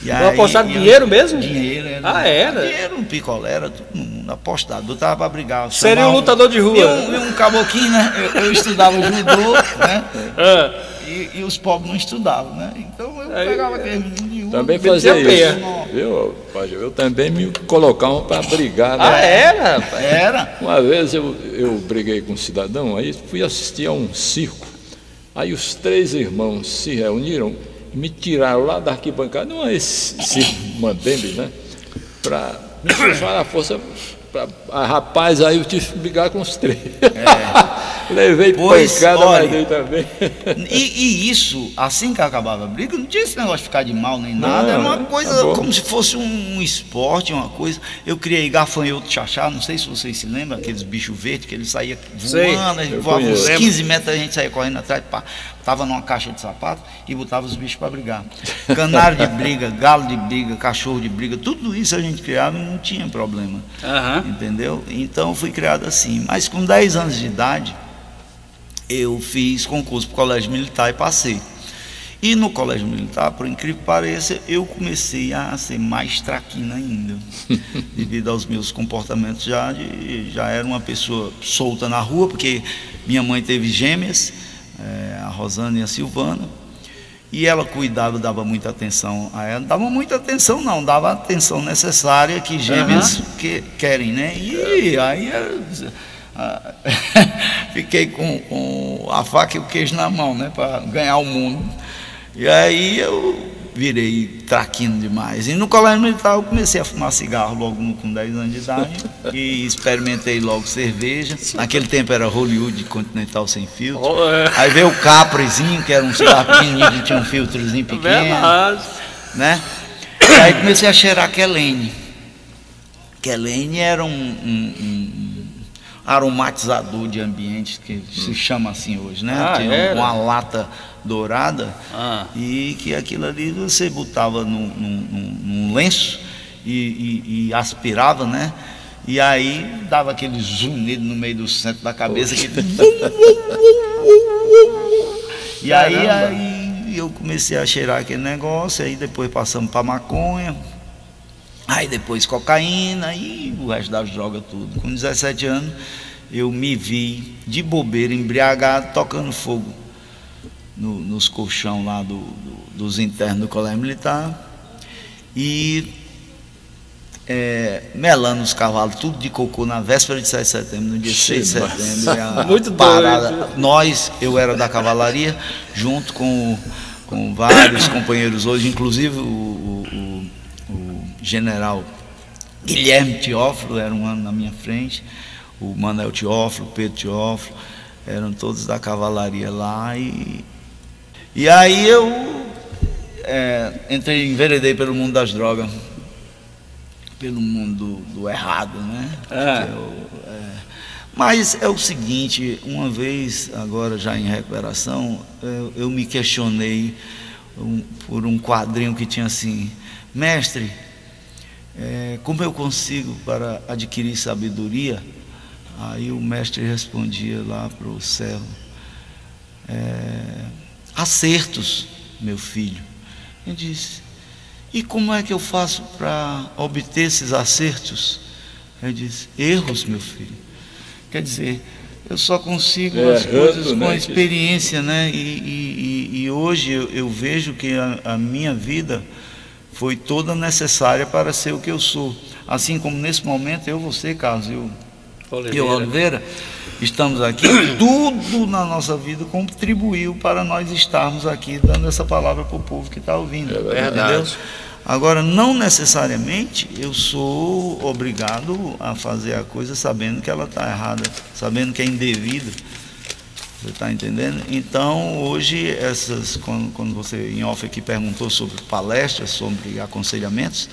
Speaker 3: Não apostava dinheiro mesmo?
Speaker 4: Dinheiro,
Speaker 3: era. Era?
Speaker 4: Dinheiro, um picolé, era todo mundo apostado, botava pra brigar.
Speaker 3: Seria um lutador de rua.
Speaker 4: E um caboquinho, né? Eu estudava judô, né? E os pobres não estudavam, né? Então eu pegava aquele menino de rua.
Speaker 2: Também fazia isso. Viu, Pajé? Eu também me colocava para brigar. Né?
Speaker 3: Era, rapaz?
Speaker 4: Era.
Speaker 2: Uma vez eu briguei com um cidadão, aí fui assistir a um circo. Aí os 3 irmãos se reuniram e me tiraram lá da arquibancada, não é esse Mandembe, né? Para me puxar a força. Rapaz, aí eu tive que brigar com os 3. Levei pancada, mas dei também.
Speaker 4: E isso, assim que acabava a briga, não tinha esse negócio de ficar de mal nem nada, era uma coisa como se fosse um esporte, uma coisa. Eu criei gafanhoto chachá, não sei se vocês se lembram, aqueles bichos verdes que eles saíam voando, voavam uns 15 metros, a gente saía correndo atrás, tava numa caixa de sapato e botava os bichos para brigar. Canário de briga, galo de briga, cachorro de briga, tudo isso a gente criava e não tinha problema. Entendeu? Então eu fui criado assim. Mas com 10 anos de idade, eu fiz concurso para o colégio militar e passei. E no colégio militar, por incrível que pareça, eu comecei a ser mais traquina ainda. Devido aos meus comportamentos, já era uma pessoa solta na rua, porque minha mãe teve gêmeas, a Rosana e a Silvana, e ela cuidava, dava muita atenção a ela. Dava muita atenção não, dava a atenção necessária que gêmeas querem, né? E aí fiquei com a faca e o queijo na mão, né? Para ganhar o mundo. E aí eu virei traquino demais. E no colégio militar eu comecei a fumar cigarro logo com 10 anos de idade e experimentei logo cerveja. Naquele tempo era Hollywood Continental sem filtro. Aí veio o Caprizinho, que era um cigarro pequenininho que tinha um filtrozinho pequeno, né? E aí comecei a cheirar Quelene. Quelene era um aromatizador de ambiente, que se chama assim hoje, né? Tinha uma lata dourada e que aquilo ali você botava num lenço e aspirava, né? E aí dava aquele zunido no meio do centro da cabeça. E aí eu comecei a cheirar aquele negócio, aí depois passamos para maconha, aí depois cocaína e o resto das drogas tudo. Com 17 anos eu me vi de bobeira, embriagado, tocando fogo nos colchão lá dos internos do colégio militar e melando os cavalos, tudo de cocô na véspera de 7 de setembro, no dia 6 de setembro. Muito parada. Eu era da cavalaria, junto com vários companheiros hoje, inclusive o general Guilherme Teófilo, era um ano na minha frente, o Manuel Teófilo, o Pedro Teófilo, eram todos da cavalaria lá. E aí eu enveredei pelo mundo das drogas, pelo mundo do errado, né? Mas é o seguinte, uma vez, agora já em recuperação, eu me questionei por um quadrinho que tinha assim: mestre, como eu consigo para adquirir sabedoria? Aí o mestre respondia lá para o céu: acertos, meu filho. Ele disse: e como é que eu faço para obter esses acertos? Ele disse: erros, meu filho. Quer dizer, eu só consigo as coisas com a experiência, né? E hoje eu vejo que a minha vida foi toda necessária para ser o que eu sou. Assim como nesse momento você, Carlos, e o Oliveira, estamos aqui, tudo na nossa vida contribuiu para nós estarmos aqui dando essa palavra para o povo que está ouvindo. Entendeu? Agora, não necessariamente eu sou obrigado a fazer a coisa sabendo que ela está errada, sabendo que é indevida. Você está entendendo? Então, hoje, quando você em off aqui perguntou sobre palestras, sobre aconselhamentos,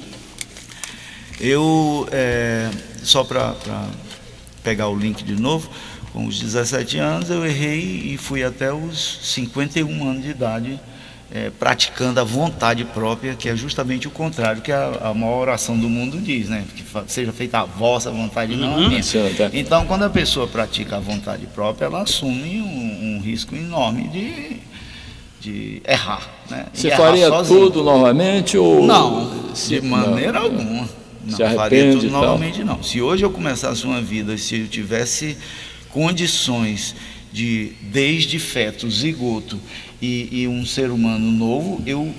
Speaker 4: eu, só para pegar o link de novo, com os 17 anos eu errei e fui até os 51 anos de idade, praticando a vontade própria, que é justamente o contrário que a maior oração do mundo diz, né? Que seja feita a vossa vontade, não a minha. Então, quando a pessoa pratica a vontade própria, ela assume um risco enorme de errar, né?
Speaker 2: Você faria tudo novamente ou...
Speaker 4: Não, de maneira alguma. Não faria tudo novamente, não. Se hoje eu começasse uma vida, se eu tivesse condições de, desde feto, zigoto e um ser humano novo, eu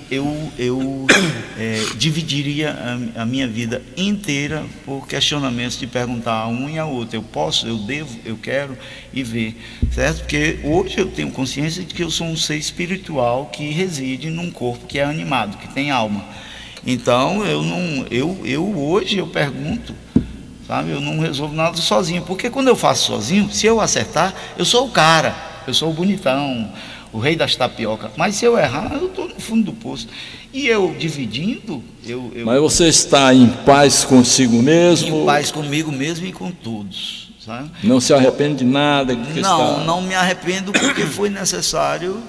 Speaker 4: dividiria a minha vida inteira por questionamentos de perguntar a um e a outro. Eu posso, eu devo, eu quero e ver, certo? Porque hoje eu tenho consciência de que eu sou um ser espiritual que reside num corpo que é animado, que tem alma. Então hoje eu pergunto, sabe? Eu não resolvo nada sozinho, porque quando eu faço sozinho, se eu acertar, eu sou o cara, eu sou o bonitão, o rei das tapioca. Mas se eu errar, eu estou no fundo do poço. E eu dividindo,
Speaker 2: Mas você está em paz consigo mesmo?
Speaker 4: Em paz comigo mesmo e com todos, sabe?
Speaker 2: Não se arrepende de nada?
Speaker 4: Não me arrependo, porque foi necessário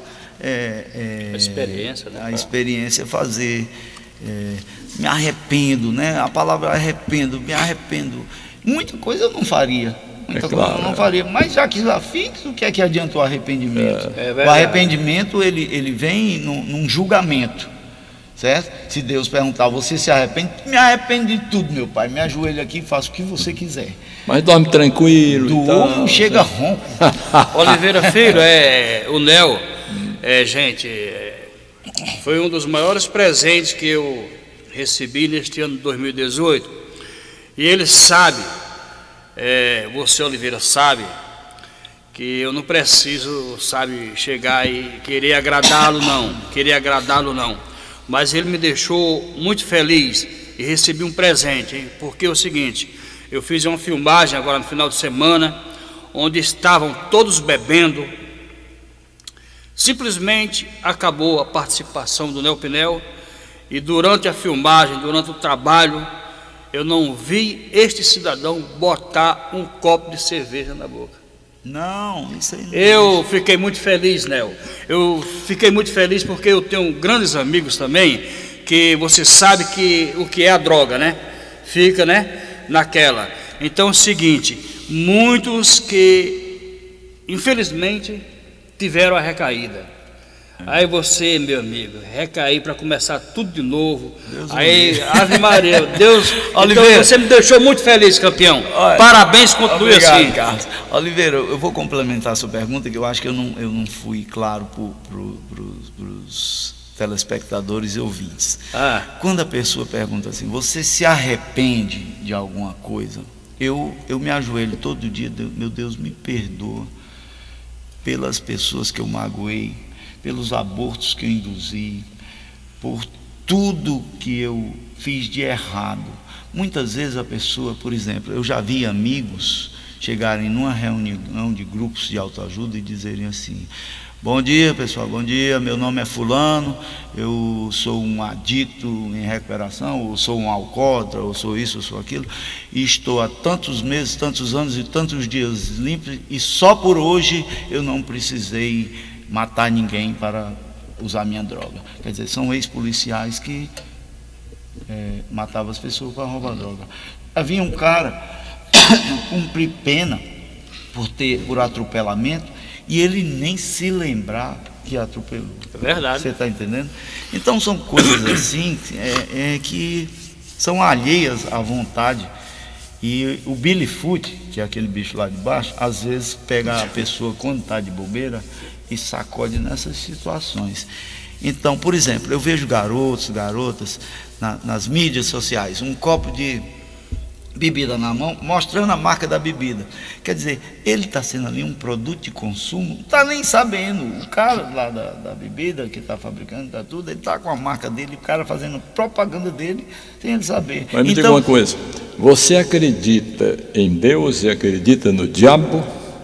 Speaker 3: a experiência, né?
Speaker 4: A experiência fazer. Me arrependo, né? A palavra me arrependo. Muita coisa eu não faria. Muita coisa eu não faria. Mas já que já fiz, o que é que adianta o arrependimento? O arrependimento ele vem num julgamento, certo? Se Deus perguntar, você se arrepende? Me arrependo de tudo, meu pai. Me ajoelho aqui e faço o que você quiser.
Speaker 2: Mas dorme tranquilo.
Speaker 4: Não chega ronco.
Speaker 3: Oliveira Filho, o Nel, gente, foi um dos maiores presentes que eu recebi neste ano de 2018. E ele sabe, você, Oliveira, sabe que eu não preciso, sabe, chegar e querer agradá-lo, não. Mas ele me deixou muito feliz e recebi um presente, hein? Porque é o seguinte, eu fiz uma filmagem agora no final de semana, onde estavam todos bebendo. Simplesmente acabou a participação do Nel Pinel e durante a filmagem, durante o trabalho, eu não vi este cidadão botar um copo de cerveja na boca.
Speaker 4: Não, isso aí não.
Speaker 3: Eu fiquei muito feliz, Nel. Eu fiquei muito feliz porque eu tenho grandes amigos também, que você sabe que o que é a droga, né? Fica, né? Naquela. Então é o seguinte, muitos que infelizmente tiveram a recaída. Aí você, meu amigo, recair para começar tudo de novo. Deus aí, Deus. Ave Maria, Deus. Oliveira, então você me deixou muito feliz, campeão. Olha, parabéns, continue obrigado, assim.
Speaker 4: Carlos. Oliveira, eu vou complementar a sua pergunta, que eu acho que eu não fui claro para os telespectadores e ouvintes. Quando a pessoa pergunta assim, você se arrepende de alguma coisa? Eu me ajoelho todo dia, meu Deus, me perdoa pelas pessoas que eu magoei, pelos abortos que eu induzi, por tudo que eu fiz de errado. Muitas vezes a pessoa, por exemplo, eu já vi amigos chegarem numa reunião de grupos de autoajuda e dizerem assim, bom dia pessoal, bom dia, meu nome é fulano, eu sou um adicto em recuperação, ou sou um alcoólatra, ou sou isso, ou sou aquilo, e estou há tantos meses, tantos anos e tantos dias limpos, e só por hoje eu não precisei matar ninguém para usar minha droga. Quer dizer, são ex-policiais que matavam as pessoas para roubar droga. Havia um cara cumprir pena por atropelamento e ele nem se lembrar que atropelou.
Speaker 3: É verdade.
Speaker 4: Você está entendendo? Então são coisas assim que são alheias à vontade. E o Billy Foot, que é aquele bicho lá de baixo, às vezes pega a pessoa quando está de bobeira e sacode nessas situações. Então, por exemplo, eu vejo garotos, garotas nas mídias sociais, um copo de bebida na mão, mostrando a marca da bebida. Quer dizer, ele está sendo ali um produto de consumo, não está nem sabendo. O cara lá da bebida que está fabricando, está tudo, ele está com a marca dele, o cara fazendo propaganda dele, sem ele saber.
Speaker 2: Mas me diga uma coisa, você acredita em Deus e acredita no diabo?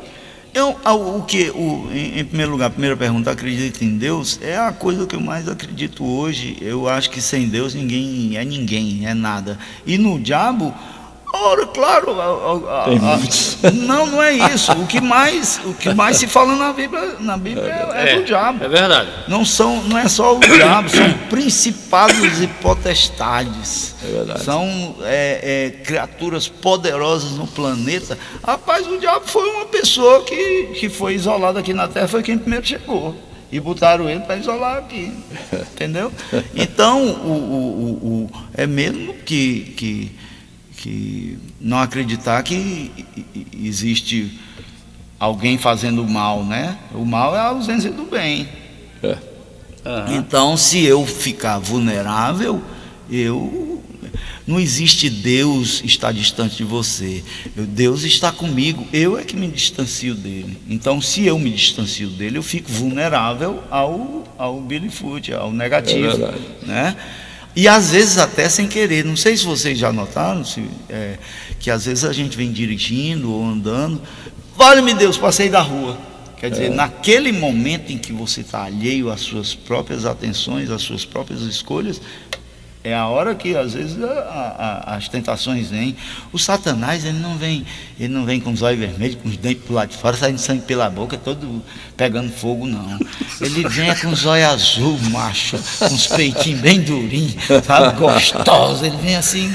Speaker 4: Em primeiro lugar, a primeira pergunta, acredito em Deus, é a coisa que eu mais acredito hoje. Eu acho que sem Deus ninguém, é nada. E no diabo, ora, claro, não é isso. O que mais se fala na Bíblia é do diabo.
Speaker 3: É verdade.
Speaker 4: Não é só o diabo, são principados e potestades.
Speaker 2: É verdade.
Speaker 4: São criaturas poderosas no planeta. Rapaz, o diabo foi uma pessoa que foi isolada aqui na Terra, foi quem primeiro chegou. e botaram ele para isolar aqui, entendeu? Então, é mesmo que não acreditar que existe alguém fazendo mal, né? O mal é a ausência do bem. Então, se eu ficar vulnerável, não existe Deus está distante de você. Deus está comigo, eu é que me distancio dele. Então, se eu me distancio dele, eu fico vulnerável ao Billy Foot, ao negativo, né? E às vezes até sem querer. Não sei se vocês já notaram que às vezes a gente vem dirigindo ou andando, vale-me Deus, passei da rua. Quer dizer, naquele momento em que você está alheio às suas próprias atenções, às suas próprias escolhas, é a hora que às vezes as tentações vêm. O Satanás, ele não vem com os olhos vermelhos, com os dentes por lado de fora, saindo sangue pela boca, todo pegando fogo, não. Ele vem com os olhos azul, macho, com os peitinhos bem durinhos, sabe, gostosos. Ele vem assim,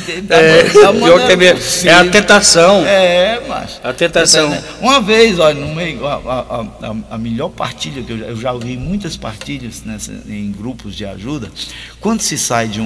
Speaker 3: é a tentação.
Speaker 4: Macho.
Speaker 3: A tentação.
Speaker 4: Uma vez, olha, no meio, a melhor partilha que eu já ouvi muitas partilhas em grupos de ajuda, quando se sai de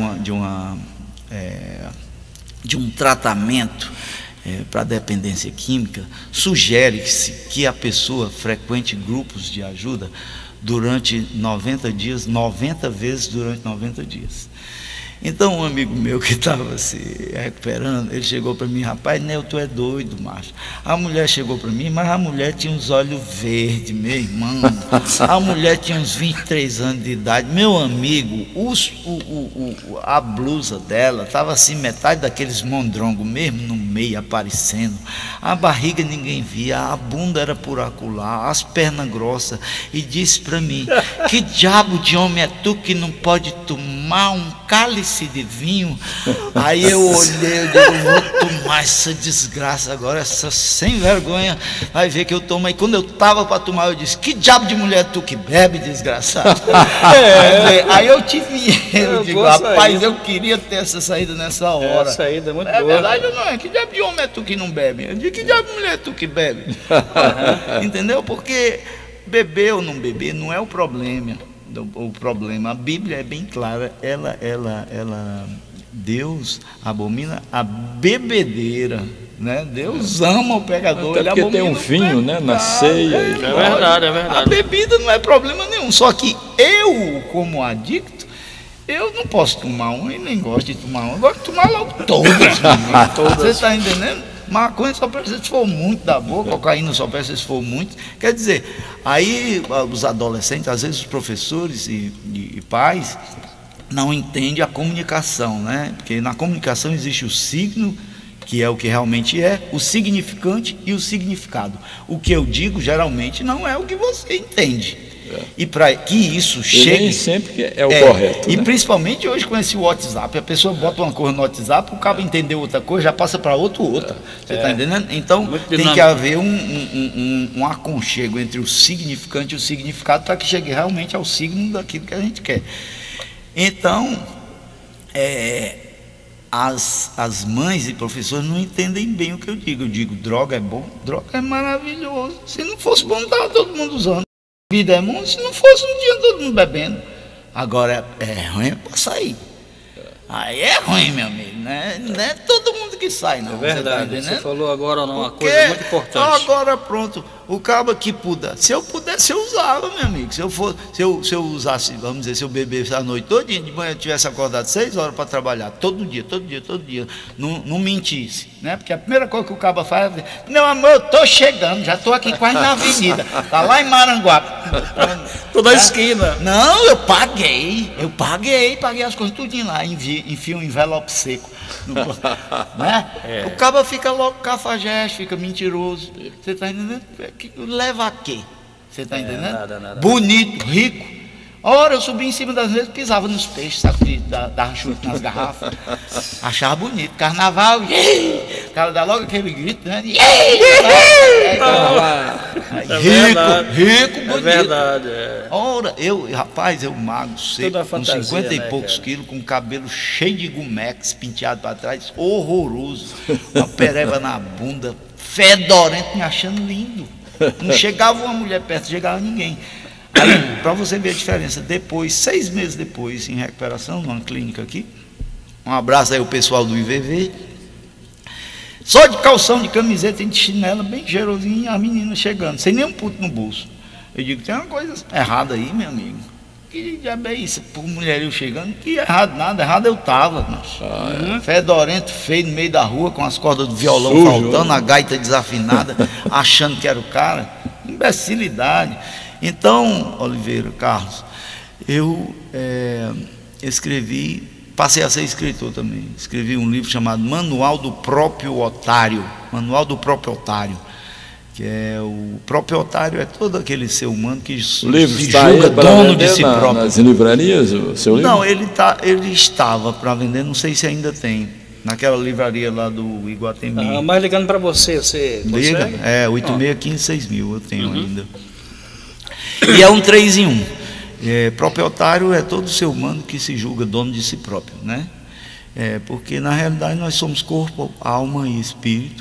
Speaker 4: um tratamento para dependência química, sugere-se que a pessoa frequente grupos de ajuda durante 90 dias, 90 vezes durante 90 dias. Então, um amigo meu que estava se recuperando, ele chegou para mim: rapaz, Nel, tu é doido, macho. A mulher chegou para mim, mas a mulher tinha uns olhos verdes, meu irmão. A mulher tinha uns 23 anos de idade. Meu amigo, a blusa dela estava assim, metade daqueles mondrongos mesmo no meio aparecendo. A barriga ninguém via, a bunda era por acolá, as pernas grossas. E disse para mim: que diabo de homem é tu que não pode tomar um cálice de vinho? Aí eu olhei, eu digo: vou tomar essa desgraça agora, essa sem vergonha, vai ver que eu tomo. Aí quando eu estava para tomar, eu disse: que diabo de mulher tu que bebe, desgraçado? Aí eu tive eu digo: rapaz, eu queria ter essa saída nessa hora.
Speaker 3: Essa saída é muito boa.
Speaker 4: É verdade ou não é? Que diabo de homem é tu que não bebe? Eu digo: que diabo de mulher é tu que bebe? Entendeu? Porque beber ou não beber não é o problema. O problema, a Bíblia é bem clara, Deus abomina a bebedeira, né? Deus ama o pecador.
Speaker 2: Até porque tem um vinho, né, na ceia.
Speaker 3: É verdade.
Speaker 4: A bebida não é problema nenhum, só que eu, como adicto, eu não posso tomar um e nem gosto de tomar um, eu gosto de tomar logo todas. Você está entendendo? Maconha só precisa se for muito da boca, cocaína só precisa se for muito. Quer dizer, aí os adolescentes, às vezes os professores e pais não entendem a comunicação, né? Porque na comunicação existe o signo, que é o que realmente é, o significante e o significado. O que eu digo geralmente não é o que você entende. E para que isso chegue,
Speaker 2: nem sempre é o correto,
Speaker 4: e
Speaker 2: né?
Speaker 4: Principalmente hoje com esse WhatsApp, a pessoa bota uma coisa no WhatsApp, o cabo entendeu outra coisa, já passa para outra. Você está entendendo? Então tem que haver um aconchego entre o significante e o significado para que chegue realmente ao signo daquilo que a gente quer. Então as mães e professores não entendem bem o que eu digo. Eu digo: droga é bom, droga é maravilhoso. Se não fosse bom, estava todo mundo usando. Vida é mundo, se não fosse um dia todo mundo bebendo. Agora é ruim para sair. Aí é ruim, meu amigo, né? Não é todo mundo que sai, não.
Speaker 3: É verdade, você falou agora uma coisa muito importante.
Speaker 4: Agora pronto, o cabo que puder, se eu pudesse eu usava, meu amigo. Se eu usasse, vamos dizer, se eu bebesse a noite todinha, de manhã eu tivesse acordado 6 horas para trabalhar, todo dia, não mentisse, né? Porque a primeira coisa que o cabo faz é: meu amor, eu tô chegando, já tô aqui quase na avenida, tá lá em Maranguape.
Speaker 3: Tô na esquina.
Speaker 4: Não, eu paguei as coisas tudinho lá, enfia um envelope seco, né? O cabo fica logo cafajeste, fica mentiroso. Você está entendendo? Leva a quê? Você está entendendo?
Speaker 3: Nada.
Speaker 4: Bonito, rico. Ora, eu subia em cima das mesas, pisava nos peixes, sabe, dava chute nas garrafas. Achava bonito. Carnaval, o cara dá logo aquele grito, né? Rico, bonito.
Speaker 3: É verdade.
Speaker 4: Ora, rapaz, eu magro, seco, com 50 e poucos quilos, com cabelo cheio de gumex, penteado para trás, horroroso, uma pereba na bunda, fedorento, me achando lindo. Não chegava uma mulher perto, chegava ninguém. Aí, para você ver a diferença, depois, 6 meses depois, em recuperação, numa clínica aqui, um abraço aí ao pessoal do IVV, só de calção, de camiseta e de chinela, bem cheirosinho, a menina chegando, sem nenhum puto no bolso. Eu digo, tem uma coisa errada aí, meu amigo. Que diabo é isso? Por mulher eu chegando, que errado nada, errado eu tava, fedorento, feio, no meio da rua, com as cordas do violão sujo, faltando, a gaita desafinada, achando que era o cara. Imbecilidade. Então, Oliveira, Carlos, eu passei a ser escritor também. Escrevi um livro chamado Manual do Próprio Otário. Manual do Próprio Otário. Que é o próprio otário, é todo aquele ser humano que se julga dono de si próprio.
Speaker 2: Nas livrarias, o seu livro?
Speaker 4: Não, ele estava para vender, não sei se ainda tem. Naquela livraria lá do Iguatemi.
Speaker 3: Mas ligando para você
Speaker 4: liga? Consegue? 8615-6000 eu tenho ainda. E é um 3 em 1. Próprio otário é todo ser humano que se julga dono de si próprio, né? Porque na realidade nós somos corpo, alma e espírito.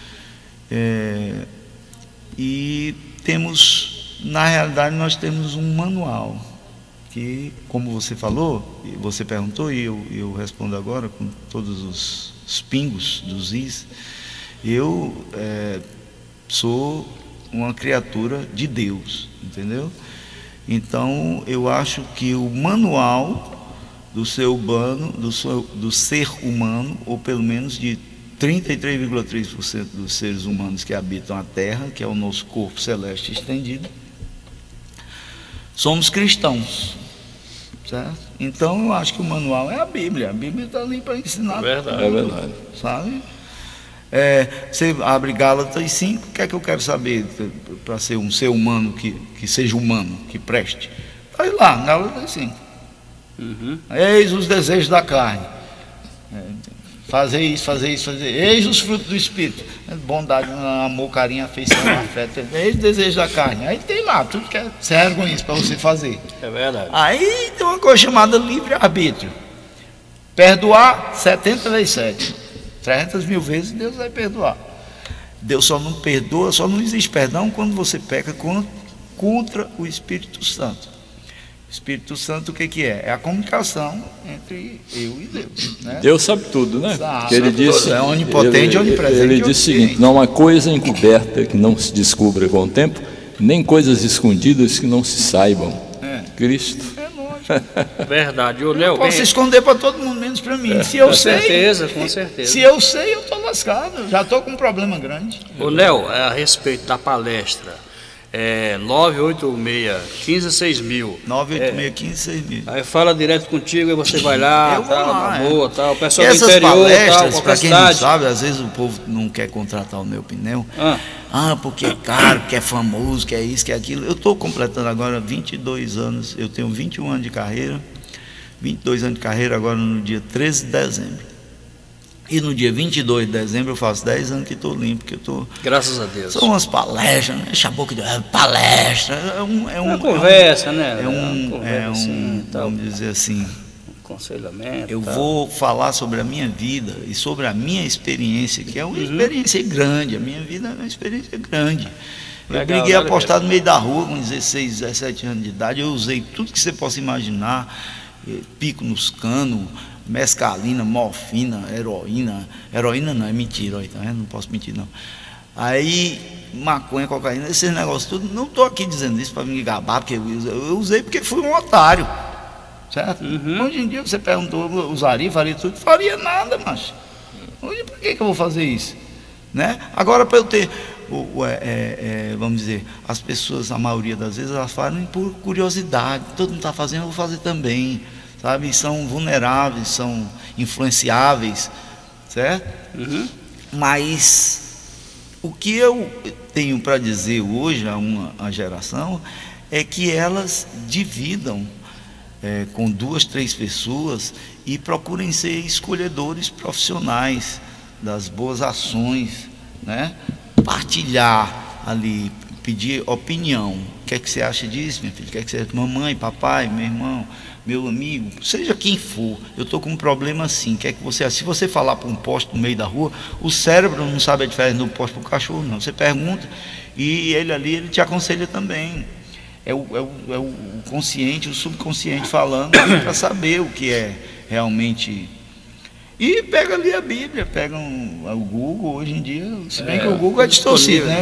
Speaker 4: E temos, na realidade, nós temos um manual que, como você falou, você perguntou e eu respondo agora com todos os pingos dos is. Eu sou uma criatura de Deus, entendeu? Então, eu acho que o manual do ser humano, do ser humano, ou pelo menos de 33,3% dos seres humanos que habitam a Terra, que é o nosso corpo celeste estendido, somos cristãos, certo? Então eu acho que o manual é a Bíblia está ali para ensinar.
Speaker 2: É verdade.
Speaker 4: Sabe? Você abre Gálatas 5, o que é que eu quero saber para ser um ser humano que seja humano, que preste? Está aí lá, Gálatas 5. Eis os desejos da carne. Fazer isso. Eis os frutos do Espírito. Bondade, amor, carinho, afeição, afeto. Eis o desejo da carne. Aí tem lá, tudo que serve com isso para você fazer.
Speaker 3: É verdade.
Speaker 4: Aí tem uma coisa chamada livre-arbítrio. Perdoar 70 vezes 7. 300 mil vezes Deus vai perdoar. Deus só não perdoa, só não existe perdão quando você peca contra o Espírito Santo. Espírito Santo, o que é? É a comunicação entre eu e Deus, né?
Speaker 2: Deus sabe tudo, né?
Speaker 4: Porque ele disse, é onipotente, onipresente.
Speaker 2: Ele disse o seguinte: não há coisa encoberta que não se descubra com o tempo, nem coisas escondidas que não se saibam. Cristo.
Speaker 3: Verdade. O
Speaker 4: Léo, posso esconder para todo mundo, menos para mim. Se eu sei,
Speaker 3: com certeza.
Speaker 4: Se eu sei, eu estou lascado. Já estou com um problema grande.
Speaker 3: O Léo, a respeito da palestra, 986-15-6000.
Speaker 4: 986-15-6000.
Speaker 3: Aí fala direto contigo e você vai lá,
Speaker 4: eu vou lá,
Speaker 3: boa, tal. O pessoal
Speaker 4: do
Speaker 3: interior,
Speaker 4: palestras, para quem não sabe, às vezes o povo não quer contratar o meu pneu. Porque é caro, que é famoso, que é isso, que é aquilo. Eu estou completando agora 22 anos, eu tenho 21 anos de carreira, 22 anos de carreira agora no dia 13 de dezembro. E no dia 22 de dezembro eu faço 10 anos que estou limpo, que eu estou...
Speaker 3: Graças a Deus.
Speaker 4: São umas palestras, né? Chaboco de palestra.
Speaker 3: Uma conversa, né?
Speaker 4: Vamos dizer assim...
Speaker 3: Aconselhamento.
Speaker 4: Eu vou falar sobre a minha vida e sobre a minha experiência, que é uma experiência grande. A minha vida é uma experiência grande. Eu briguei apostado no meio da rua com 16, 17 anos de idade. Eu usei tudo que você possa imaginar. Pico nos canos, mescalina, morfina, heroína. Heroína não, é mentira, tá vendo? Não posso mentir não. Aí, maconha, cocaína, esses negócios tudo. Não estou aqui dizendo isso para me gabar, porque eu usei porque fui um otário, certo? Hoje em dia você perguntou, usaria, faria tudo, faria nada, macho. Hoje por que eu vou fazer isso? Né? Agora, para eu ter, vamos dizer, as pessoas, a maioria das vezes, elas fazem por curiosidade. Todo mundo está fazendo, eu vou fazer também, sabe? São vulneráveis, são influenciáveis, certo? Mas o que eu tenho para dizer hoje a uma geração é que elas dividam com 2, 3 pessoas e procurem ser escolhedores profissionais das boas ações, né? Partilhar ali, pedir opinião. O que é que você acha disso, minha filha? O que é que você acha? Mamãe, papai, meu irmão, meu amigo, seja quem for, eu estou com um problema assim. Que é que você, se você falar para um poste no meio da rua, o cérebro não sabe a diferença de um poste para o cachorro, não. Você pergunta e ele ali, ele te aconselha também. é o consciente, o subconsciente falando para saber o que é realmente. E pega ali a Bíblia, pega o Google, hoje em dia, se bem que o Google é distorcido, né?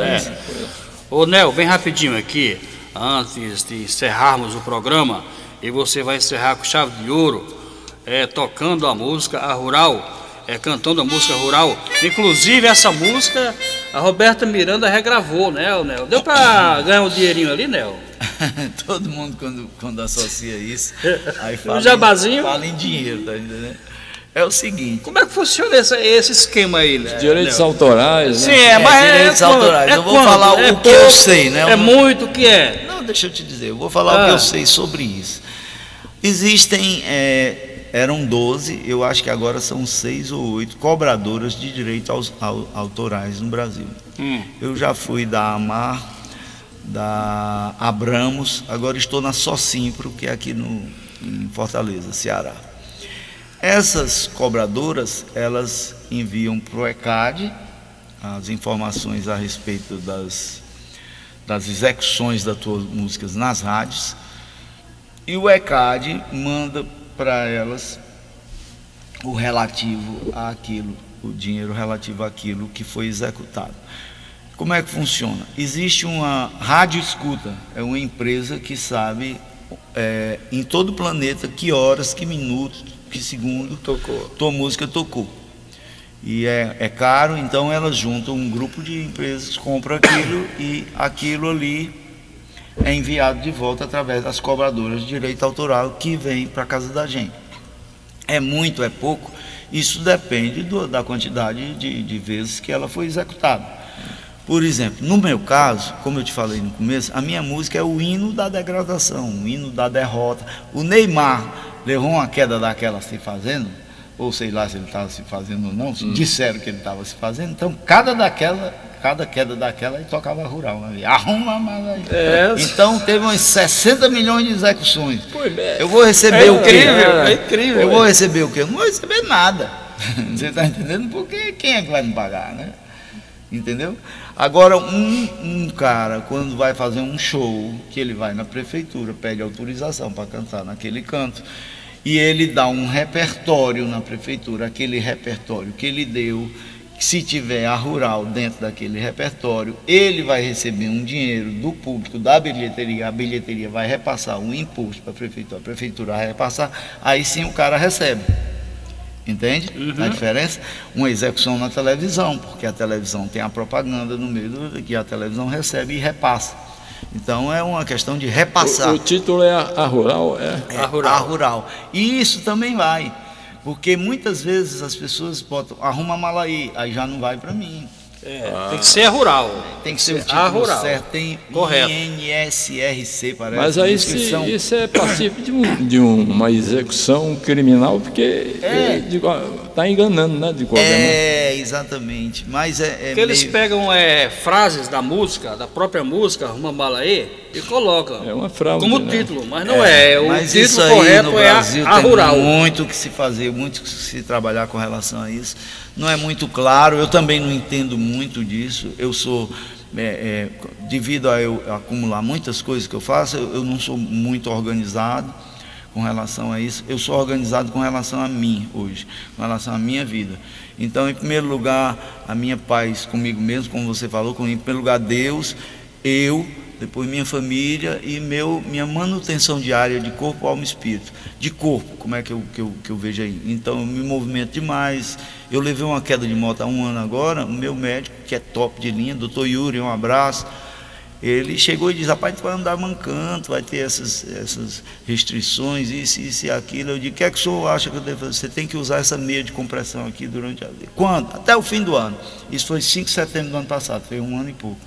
Speaker 3: Ô Nel, bem rapidinho aqui, antes de encerrarmos o programa, e você vai encerrar com chave de ouro, tocando a música, a Rural, cantando a música Rural. Inclusive essa música a Roberta Miranda regravou, né, Nel? Deu para ganhar um dinheirinho ali, Nel?
Speaker 4: Todo mundo quando associa isso, aí fala, fala em dinheiro, tá entendendo? É o seguinte.
Speaker 3: Como é que funciona esse esquema aí, né?
Speaker 2: Direitos autorais,
Speaker 3: né? Sim, mas
Speaker 4: direitos autorais. Eu vou falar o que eu sei, né?
Speaker 3: É muito o que é.
Speaker 4: Não, deixa eu te dizer, eu vou falar o que eu sei sobre isso. Existem, eram 12, eu acho que agora são 6 ou 8 cobradoras de direitos autorais no Brasil. Eu já fui da AMAR, da Abramos, agora estou na Socimpro, que é aqui em Fortaleza, Ceará. Essas cobradoras, elas enviam para o ECAD as informações a respeito das execuções das tuas músicas nas rádios, e o ECAD manda para elas o relativo àquilo, o dinheiro relativo àquilo que foi executado. Como é que funciona? Existe uma rádio escuta, é uma empresa que sabe em todo o planeta que horas, que minutos, que segundo tua música tocou. E é caro, então elas juntam um grupo de empresas, compram aquilo e aquilo ali é enviado de volta através das cobradoras de direito autoral que vem para a casa da gente. É muito, é pouco, isso depende da quantidade de vezes que ela foi executada. Por exemplo, no meu caso, como eu te falei no começo, a minha música é o hino da degradação, o hino da derrota. O Neymar levou uma queda daquela se fazendo, ou sei lá se ele estava se fazendo ou não, disseram que ele estava se fazendo, então cada queda daquela ele tocava Rural, né? Arruma a mala aí. Então teve uns 60 milhões de execuções. Eu vou receber o quê?
Speaker 3: É incrível.
Speaker 4: Eu vou receber o quê? Eu não vou receber nada. Você está entendendo? Porque quem é que vai me pagar, né? Entendeu? Agora, um cara, quando vai fazer um show, que ele vai na prefeitura, pede autorização para cantar naquele canto, e ele dá um repertório na prefeitura, aquele repertório que ele deu, se tiver a Rural dentro daquele repertório, ele vai receber um dinheiro do público, da bilheteria, a bilheteria vai repassar um imposto para a prefeitura vai repassar, aí sim o cara recebe. Entende a diferença? Uma execução na televisão, porque a televisão tem a propaganda no meio que a televisão recebe e repassa. Então é uma questão de repassar.
Speaker 2: O título é a Rural?
Speaker 4: A Rural. E isso também vai, porque muitas vezes as pessoas botam, arruma a mala aí já não vai para mim.
Speaker 3: Tem que ser a Rural.
Speaker 4: Tem que ser o título
Speaker 3: Rural.
Speaker 4: certo. Tem
Speaker 3: correto.
Speaker 4: INSRC, parece.
Speaker 2: Mas aí isso é passível de uma execução criminal, porque está enganando, né? De qualquer maneira.
Speaker 4: Exatamente. Mas
Speaker 3: porque eles pegam frases da música, da própria música, Arruma a Mala aí, e colocam.
Speaker 2: É uma fraude,
Speaker 3: como
Speaker 2: né?
Speaker 3: título, mas não é. O
Speaker 4: mas
Speaker 3: título
Speaker 4: isso aí
Speaker 3: correto
Speaker 4: no Brasil
Speaker 3: a Rural.
Speaker 4: Tem muito que se fazer, muito que se trabalhar com relação a isso. Não é muito claro, eu também não entendo muito disso. Eu sou, devido a eu acumular muitas coisas que eu faço, eu não sou muito organizado com relação a isso. Eu sou organizado com relação a mim hoje, com relação à minha vida. Então, em primeiro lugar, a minha paz comigo mesmo, como você falou, em primeiro lugar Deus, eu, depois minha família e minha manutenção diária de corpo, alma e espírito. De corpo, como é que eu vejo aí? Então eu me movimento demais. Eu levei uma queda de moto há 1 ano agora. O meu médico, que é top de linha, doutor Yuri, um abraço. Ele chegou e disse: rapaz, tu vai andar mancando, vai ter essas restrições, isso e aquilo. Eu digo: o que é que o senhor acha que eu devo fazer? Você tem que usar essa meia de compressão aqui durante a vida. Quando? Até o fim do ano. Isso foi 5 de setembro do ano passado, foi 1 ano e pouco.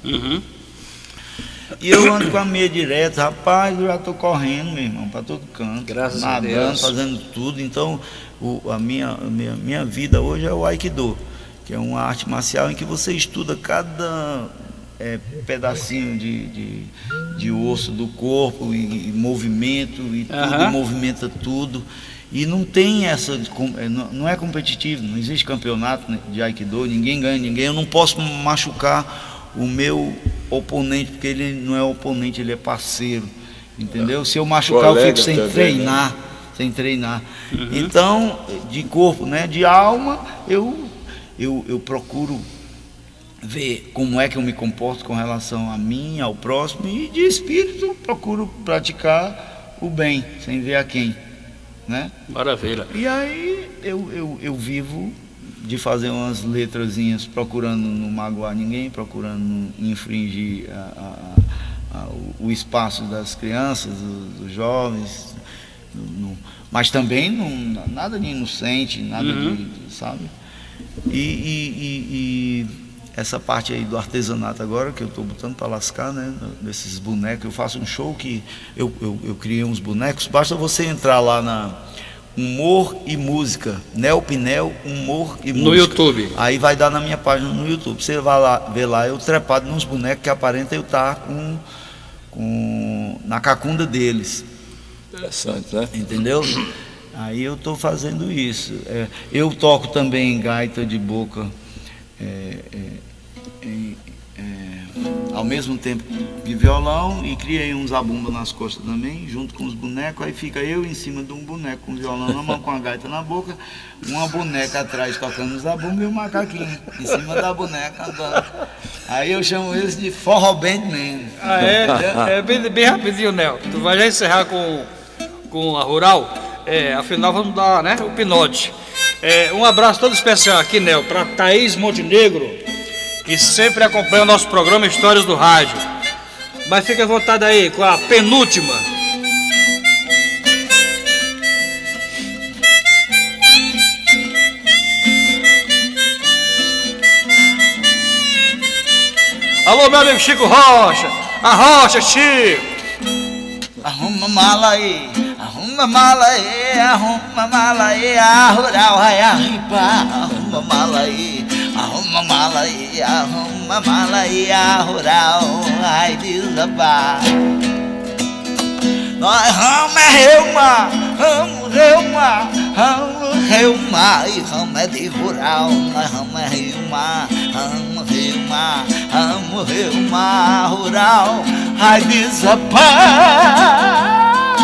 Speaker 4: E eu ando com a meia direto, rapaz, eu já estou correndo, meu irmão, para todo canto.
Speaker 3: Graças
Speaker 4: nadando,
Speaker 3: a Deus.
Speaker 4: Fazendo tudo. Então, a minha vida hoje é o Aikido, que é uma arte marcial em que você estuda cada pedacinho de osso do corpo e movimento, e tudo movimenta tudo. E não tem não é competitivo, não existe campeonato de Aikido, ninguém ganha ninguém. Eu não posso machucar o meu oponente, porque ele não é oponente, ele é parceiro, entendeu? Se eu machucar, eu fico sem treinar, sem treinar. Então, de corpo, né, de alma, eu procuro ver como é que eu me comporto com relação a mim, ao próximo, e de espírito procuro praticar o bem, sem ver a quem, né?
Speaker 3: Maravilha.
Speaker 4: E aí eu vivo de fazer umas letrazinhas, procurando não magoar ninguém, procurando não infringir o espaço das crianças, dos jovens, mas também nada de inocente, nada de, sabe? E essa parte aí do artesanato agora, que eu estou botando para lascar, né, desses bonecos, eu faço um show que eu criei uns bonecos, basta você entrar lá na Humor e Música, Nel Pinel, Humor e Música.
Speaker 3: No YouTube.
Speaker 4: Aí vai dar na minha página no YouTube. Você vai lá, ver lá, eu trepado nos bonecos que aparenta eu estar na cacunda deles.
Speaker 2: Interessante, né?
Speaker 4: Entendeu? Aí eu estou fazendo isso. Eu toco também gaita de boca, ao mesmo tempo de violão, e criei um zabumba nas costas também, junto com os bonecos. Aí fica eu em cima de um boneco com o violão na mão, com a gaita na boca, uma boneca atrás tocando zabumba e um macaquinho em cima da boneca andando. Aí eu chamo eles de forró band man.
Speaker 3: Bem rapidinho, Nel. Tu vai já encerrar com a Rural, afinal vamos dar, né, o pinote. Um abraço todo especial aqui, Nel, para Thaís Montenegro, que sempre acompanha o nosso programa Histórias do Rádio. Mas fica à vontade aí com a penúltima. Alô, meu amigo Chico Rocha. A Rocha, Chico.
Speaker 4: Arruma mala aí, arruma mala aí, arruma mala aí, a Rural vai arribar. Arruma mala aí, arruma mala aí, arruma mala aí, a Rural vai desabar. Nós vamos reuma, vamos reuma, vamos reuma, e vamos de Rural. Nós vamos reuma, vamos reuma, vamos reuma, a Rural vai desabar.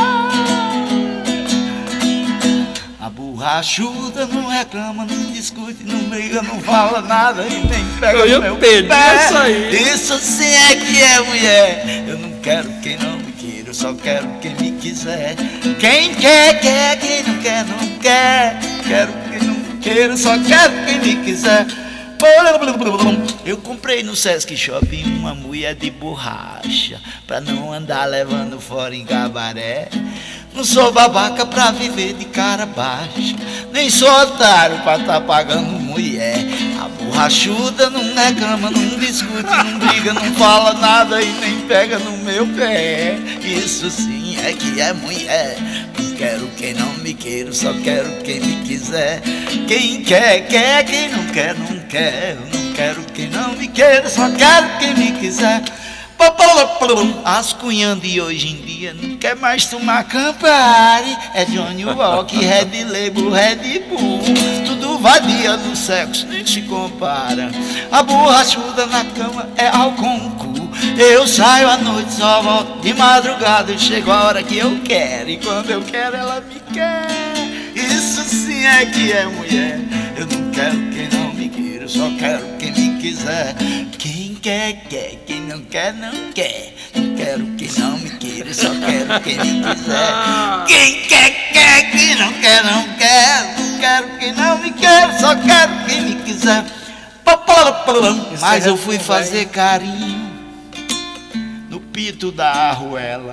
Speaker 4: A borrachuda não reclama, não discute, não briga, não fala nada e nem pega no meu pé. Isso sim é que é mulher. Eu não quero quem não me queira, eu só quero quem me quiser. Quem quer, quer, quem não quer, não quer. Quero quem não queira, só quero quem me quiser. Eu comprei no Sesc Shopping uma mulher de borracha, pra não andar levando fora em cabaré. Não sou babaca pra viver de cara baixa, nem sou otário pra tá pagando mulher. A borrachuda não reclama, não discute, não briga, não fala nada e nem pega no meu pé. Isso sim é que é mulher. Não quero quem não me queira, só quero quem me quiser. Quem quer, quer, quem não quer, não quer. Eu não quero quem não me queira, só quero quem me quiser. As cunhãs de hoje em dia não quer mais tomar Campari. É Johnny Walker, Red Label, Red Bull, tudo vadia no sexo, nem se compara. A borrachuda na cama é álcool. Eu saio à noite, só volto de madrugada. Eu chego a hora que eu quero, e quando eu quero ela me quer. Isso sim é que é mulher. Eu não quero quem não me queira, eu só quero quem me quiser. Quem quer, quer, quem não quer, não quer. Não quero quem não me queira, eu só quero quem me quiser. Quem quer, quer, quem não quer, não quer. Não quero quem não me quer, só quero quem me quiser. Mas eu fui fazer carinho no pito da arruela,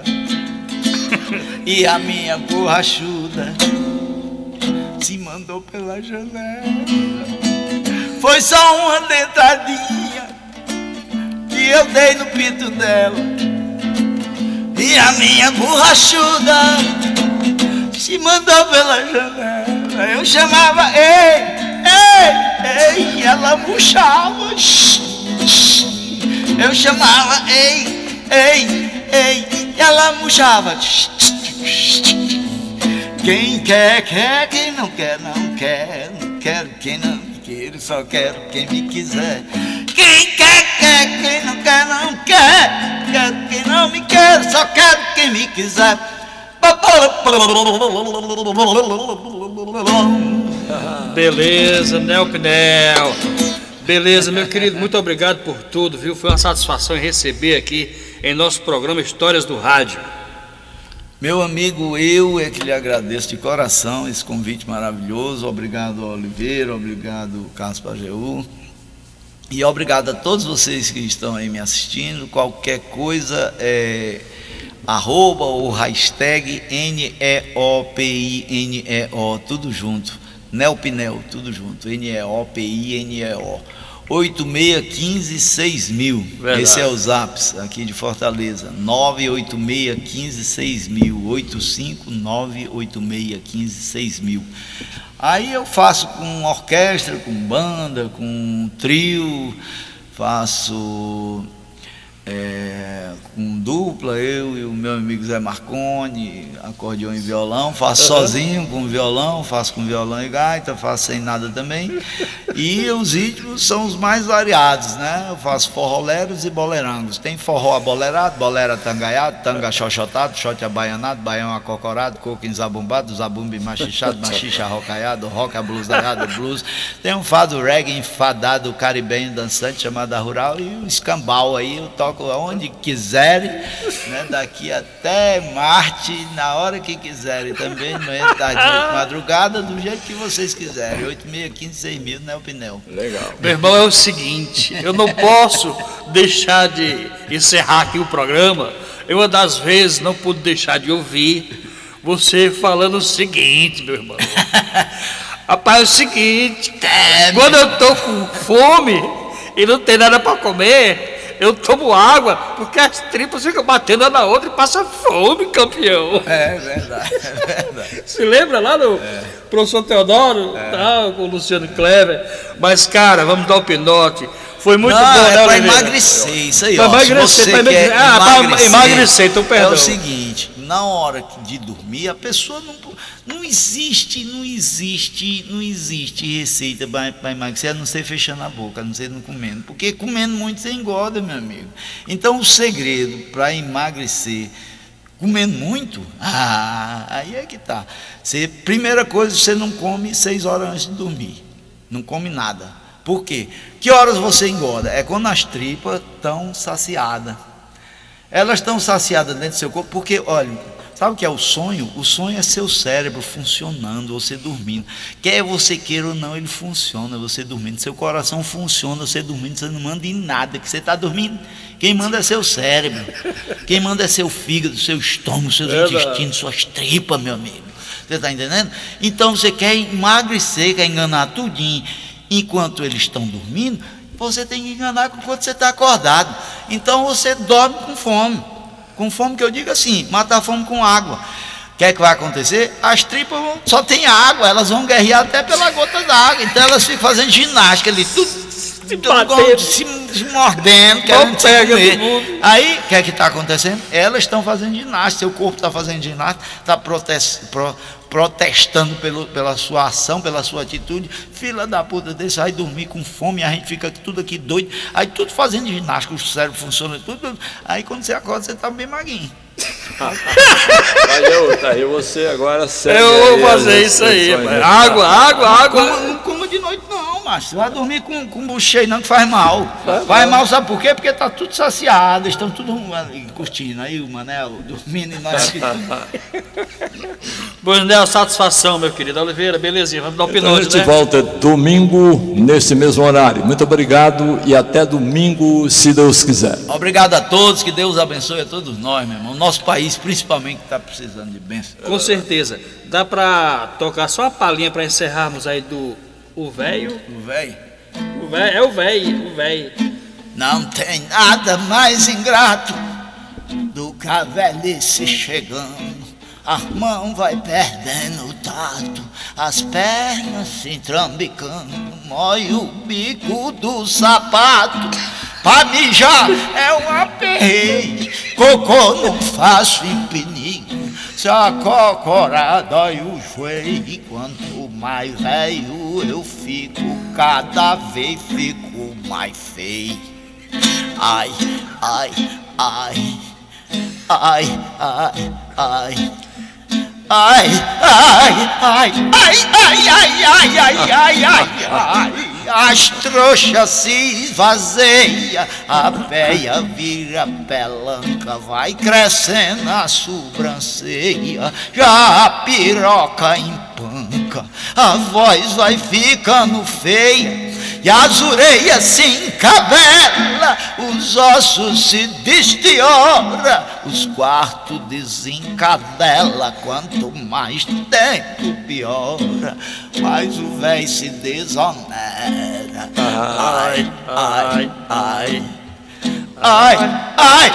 Speaker 4: e a minha borrachuda se mandou pela janela. Foi só uma dentadinha que eu dei no pito dela, e a minha borrachuda se mandou pela janela. Eu chamava ei, ei, ei, ela murchava. Eu chamava ei, ei, ei, ela murchava. Quem quer, quer, quem não quer, não quer. Não quero quem não me queira, só quero quem me quiser. Quem quer, quer, quem não quer, não quer. Quero quem não me quer, só quero quem me quiser.
Speaker 3: Beleza, Nel Pinel. Beleza, meu querido, muito obrigado por tudo, viu? Foi uma satisfação em receber aqui em nosso programa Histórias do Rádio.
Speaker 4: Meu amigo, eu é que lhe agradeço de coração esse convite maravilhoso. Obrigado, Oliveira, obrigado, Carlos Pajeú. E obrigado a todos vocês que estão aí me assistindo. Qualquer coisa arroba ou hashtag NEOPINEO, tudo junto. Nel Pinel, tudo junto. NEOPINEO. 86156000. Esse é o Zaps aqui de Fortaleza. 986156000. 85986156000. Aí eu faço com orquestra, com banda, com trio, faço com dupla, eu e o meu amigo Zé Marconi, acordeão e violão, faço sozinho com violão, faço com violão e gaita, faço sem nada também. E os ritmos são os mais variados, né? Eu faço forroleros e bolerangos. Tem forró abolerado, bolera tangaiado, tanga xoxotado, xote abaianado, baião acocorado, coco enzabumbado, zabumba machichado, machicha rocaiado, roca bluesaiado, blues. Tem um fado reggae enfadado, caribenho dançante chamado rural, e o escambau aí eu toco aonde quiserem, né? Daqui até Marte, na hora que quiserem também, manhã, tarde, noite, madrugada, do jeito que vocês quiserem. 86156000, Nel Pinel.
Speaker 2: Legal.
Speaker 3: Meu irmão, é o seguinte, eu não posso deixar de encerrar aqui o programa. Eu, uma das vezes, não pude deixar de ouvir você falando o seguinte, meu irmão. Rapaz, é o seguinte, quando eu tô com fome e não tem nada para comer, eu tomo água, porque as tripas ficam batendo uma na outra e passa fome, campeão.
Speaker 4: É verdade, é verdade.
Speaker 3: Se lembra lá do professor Teodoro, tal, com o Luciano Clever? Mas, cara, vamos dar o pinote. Foi muito bom, né,
Speaker 4: para emagrecer, isso aí,
Speaker 3: para emagrecer, para emagrecer, então perdão.
Speaker 4: É o seguinte, na hora de dormir, a pessoa não existe receita para emagrecer, a não ser fechando a boca, a não ser não comendo, porque comendo muito você engorda, meu amigo. Então o segredo para emagrecer, comendo muito, aí é que tá. Primeira coisa, você não come 6 horas antes de dormir, não come nada. Por quê? Que horas você engorda? É quando as tripas estão saciadas. Elas estão saciadas dentro do seu corpo, porque, olha, sabe o que é o sonho? O sonho é seu cérebro funcionando, você dormindo. Quer você queira ou não, ele funciona, você dormindo. Seu coração funciona, você dormindo, você não manda em nada, que você está dormindo. Quem manda é seu cérebro. Quem manda é seu fígado, seu estômago, seus intestinos, suas tripas, meu amigo. Você está entendendo? Então você quer emagrecer, quer enganar tudinho. Enquanto eles estão dormindo, você tem que enganar enquanto você está acordado. Então você dorme com fome. Com fome que eu digo assim, matar a fome com água. O que é que vai acontecer? As tripas só tem água, elas vão guerrear até pela gota d'água. Então elas ficam fazendo ginástica ali, tudo se mordendo, querendo se comer. Aí, o que é que está acontecendo? Elas estão fazendo ginástica, seu corpo está fazendo ginástica, está protestando pela sua ação, pela sua atitude. Filha da puta desse, vai dormir com fome, a gente fica tudo aqui doido, aí tudo fazendo ginástica, o cérebro funciona tudo, aí quando você acorda você está bem maguinho.
Speaker 2: Valeu, tá aí você agora segue.
Speaker 3: Eu vou fazer isso aí, água.
Speaker 4: Não coma de noite não, macho. Você vai dormir com bucho cheio não, que faz mal. Faz mal, sabe por quê? Porque tá tudo saciado, estão tudo curtindo. Aí o Manel dormindo e nós aqui tudo.
Speaker 3: Manel, satisfação, meu querido. Oliveira, belezinha, vamos dar um
Speaker 2: Então a
Speaker 3: pinote,
Speaker 2: gente
Speaker 3: né?
Speaker 2: volta domingo, nesse mesmo horário. Muito obrigado e até domingo, se Deus quiser.
Speaker 4: Obrigado a todos, que Deus abençoe a todos nós, meu irmão. Nosso país, principalmente, que está precisando de bênção.
Speaker 3: Com certeza. Dá para tocar só uma palhinha para encerrarmos aí do O Velho?
Speaker 4: O velho?
Speaker 3: É o velho.
Speaker 4: Não tem nada mais ingrato do que a velhice chegando. A mão vai perdendo o tato, as pernas se entrambicando, mói o bico do sapato. Pra mijar é um aperreio, cocô não faço empinico, se a cocora dói o joelho, e quanto mais velho eu fico, cada vez fico mais feio. Ai, ai, ai, ai, ai, ai. Ai, ai, ai, ai, ai, ai, ai, ai, ai, ai, ai. As trouxas se esvazeia, a véia vira pelanca, vai crescendo a sobrancelha, já a piroca empanca, a voz vai ficando feia e as orelhas se encabela, os ossos se destiora, os quartos desencadela. Quanto mais tempo piora, mais o véi se desonera. Ai, ai, ai, ai, ai,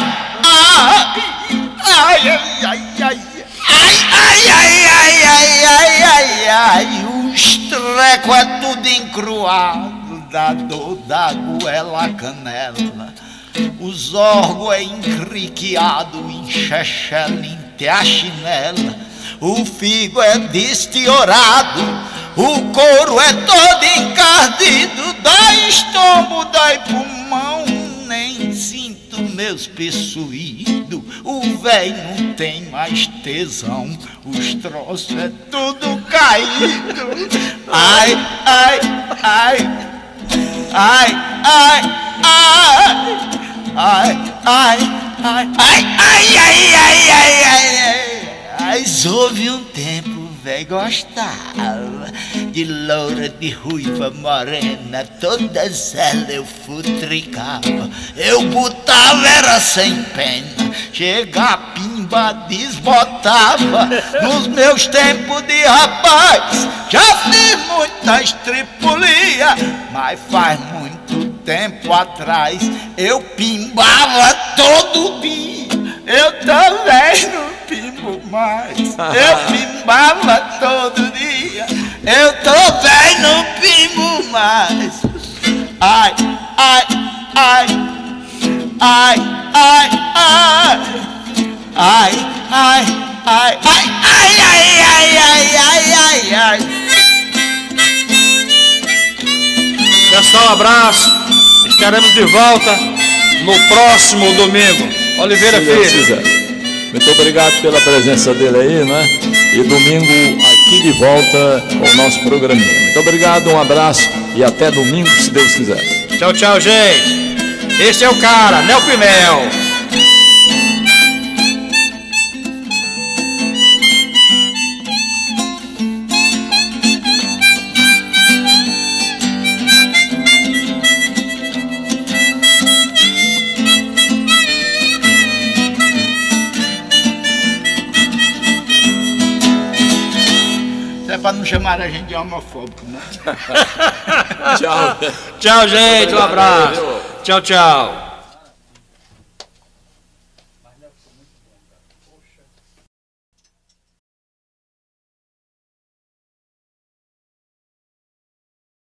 Speaker 4: ai, ai, ai, ai, ai. Ai, ai, ai, ai, ai, ai, ai, os trecos é tudo encruado, da dor da goela a canela, os órgãos é encriqueado, enxexelinte a chinela, o figo é destiorado, o couro é todo encardido, dói estômago, dói pulmão, nem sinto meus peçoídos, o véi não tem mais tesão, os troços é tudo caído. Ai, ai, ai, ai, ai, ai, ai, ai, ai, ai, ai, ai, ai, ai, ai. Mas houve um tempo, véi, gostava de loura, de ruiva, morena, todas elas eu futricava, eu botava era sem pena, chega a pimba desbotava. Nos meus tempos de rapaz já fiz muita estripulia, mas faz muito tempo atrás eu pimbava todo dia. Eu também não pimbo mais, eu pimbava todo dia, eu também não pimbo mais. Ai, ai, ai, ai, ai, ai, ai, ai, ai, ai, ai, ai, ai, ai, ai, ai, ai.
Speaker 3: Pessoal, um abraço, estaremos de volta no próximo domingo. Oliveira Filho.
Speaker 2: Muito obrigado pela presença dele aí, né? E domingo aqui de volta com o nosso programinha. Muito obrigado, um abraço e até domingo, se Deus quiser.
Speaker 3: Tchau, tchau, gente. Esse é o cara, Nel Pinel.
Speaker 4: Para não chamar a gente de homofóbico, né?
Speaker 2: Tchau.
Speaker 3: Tchau, gente. Um abraço. Tchau, tchau.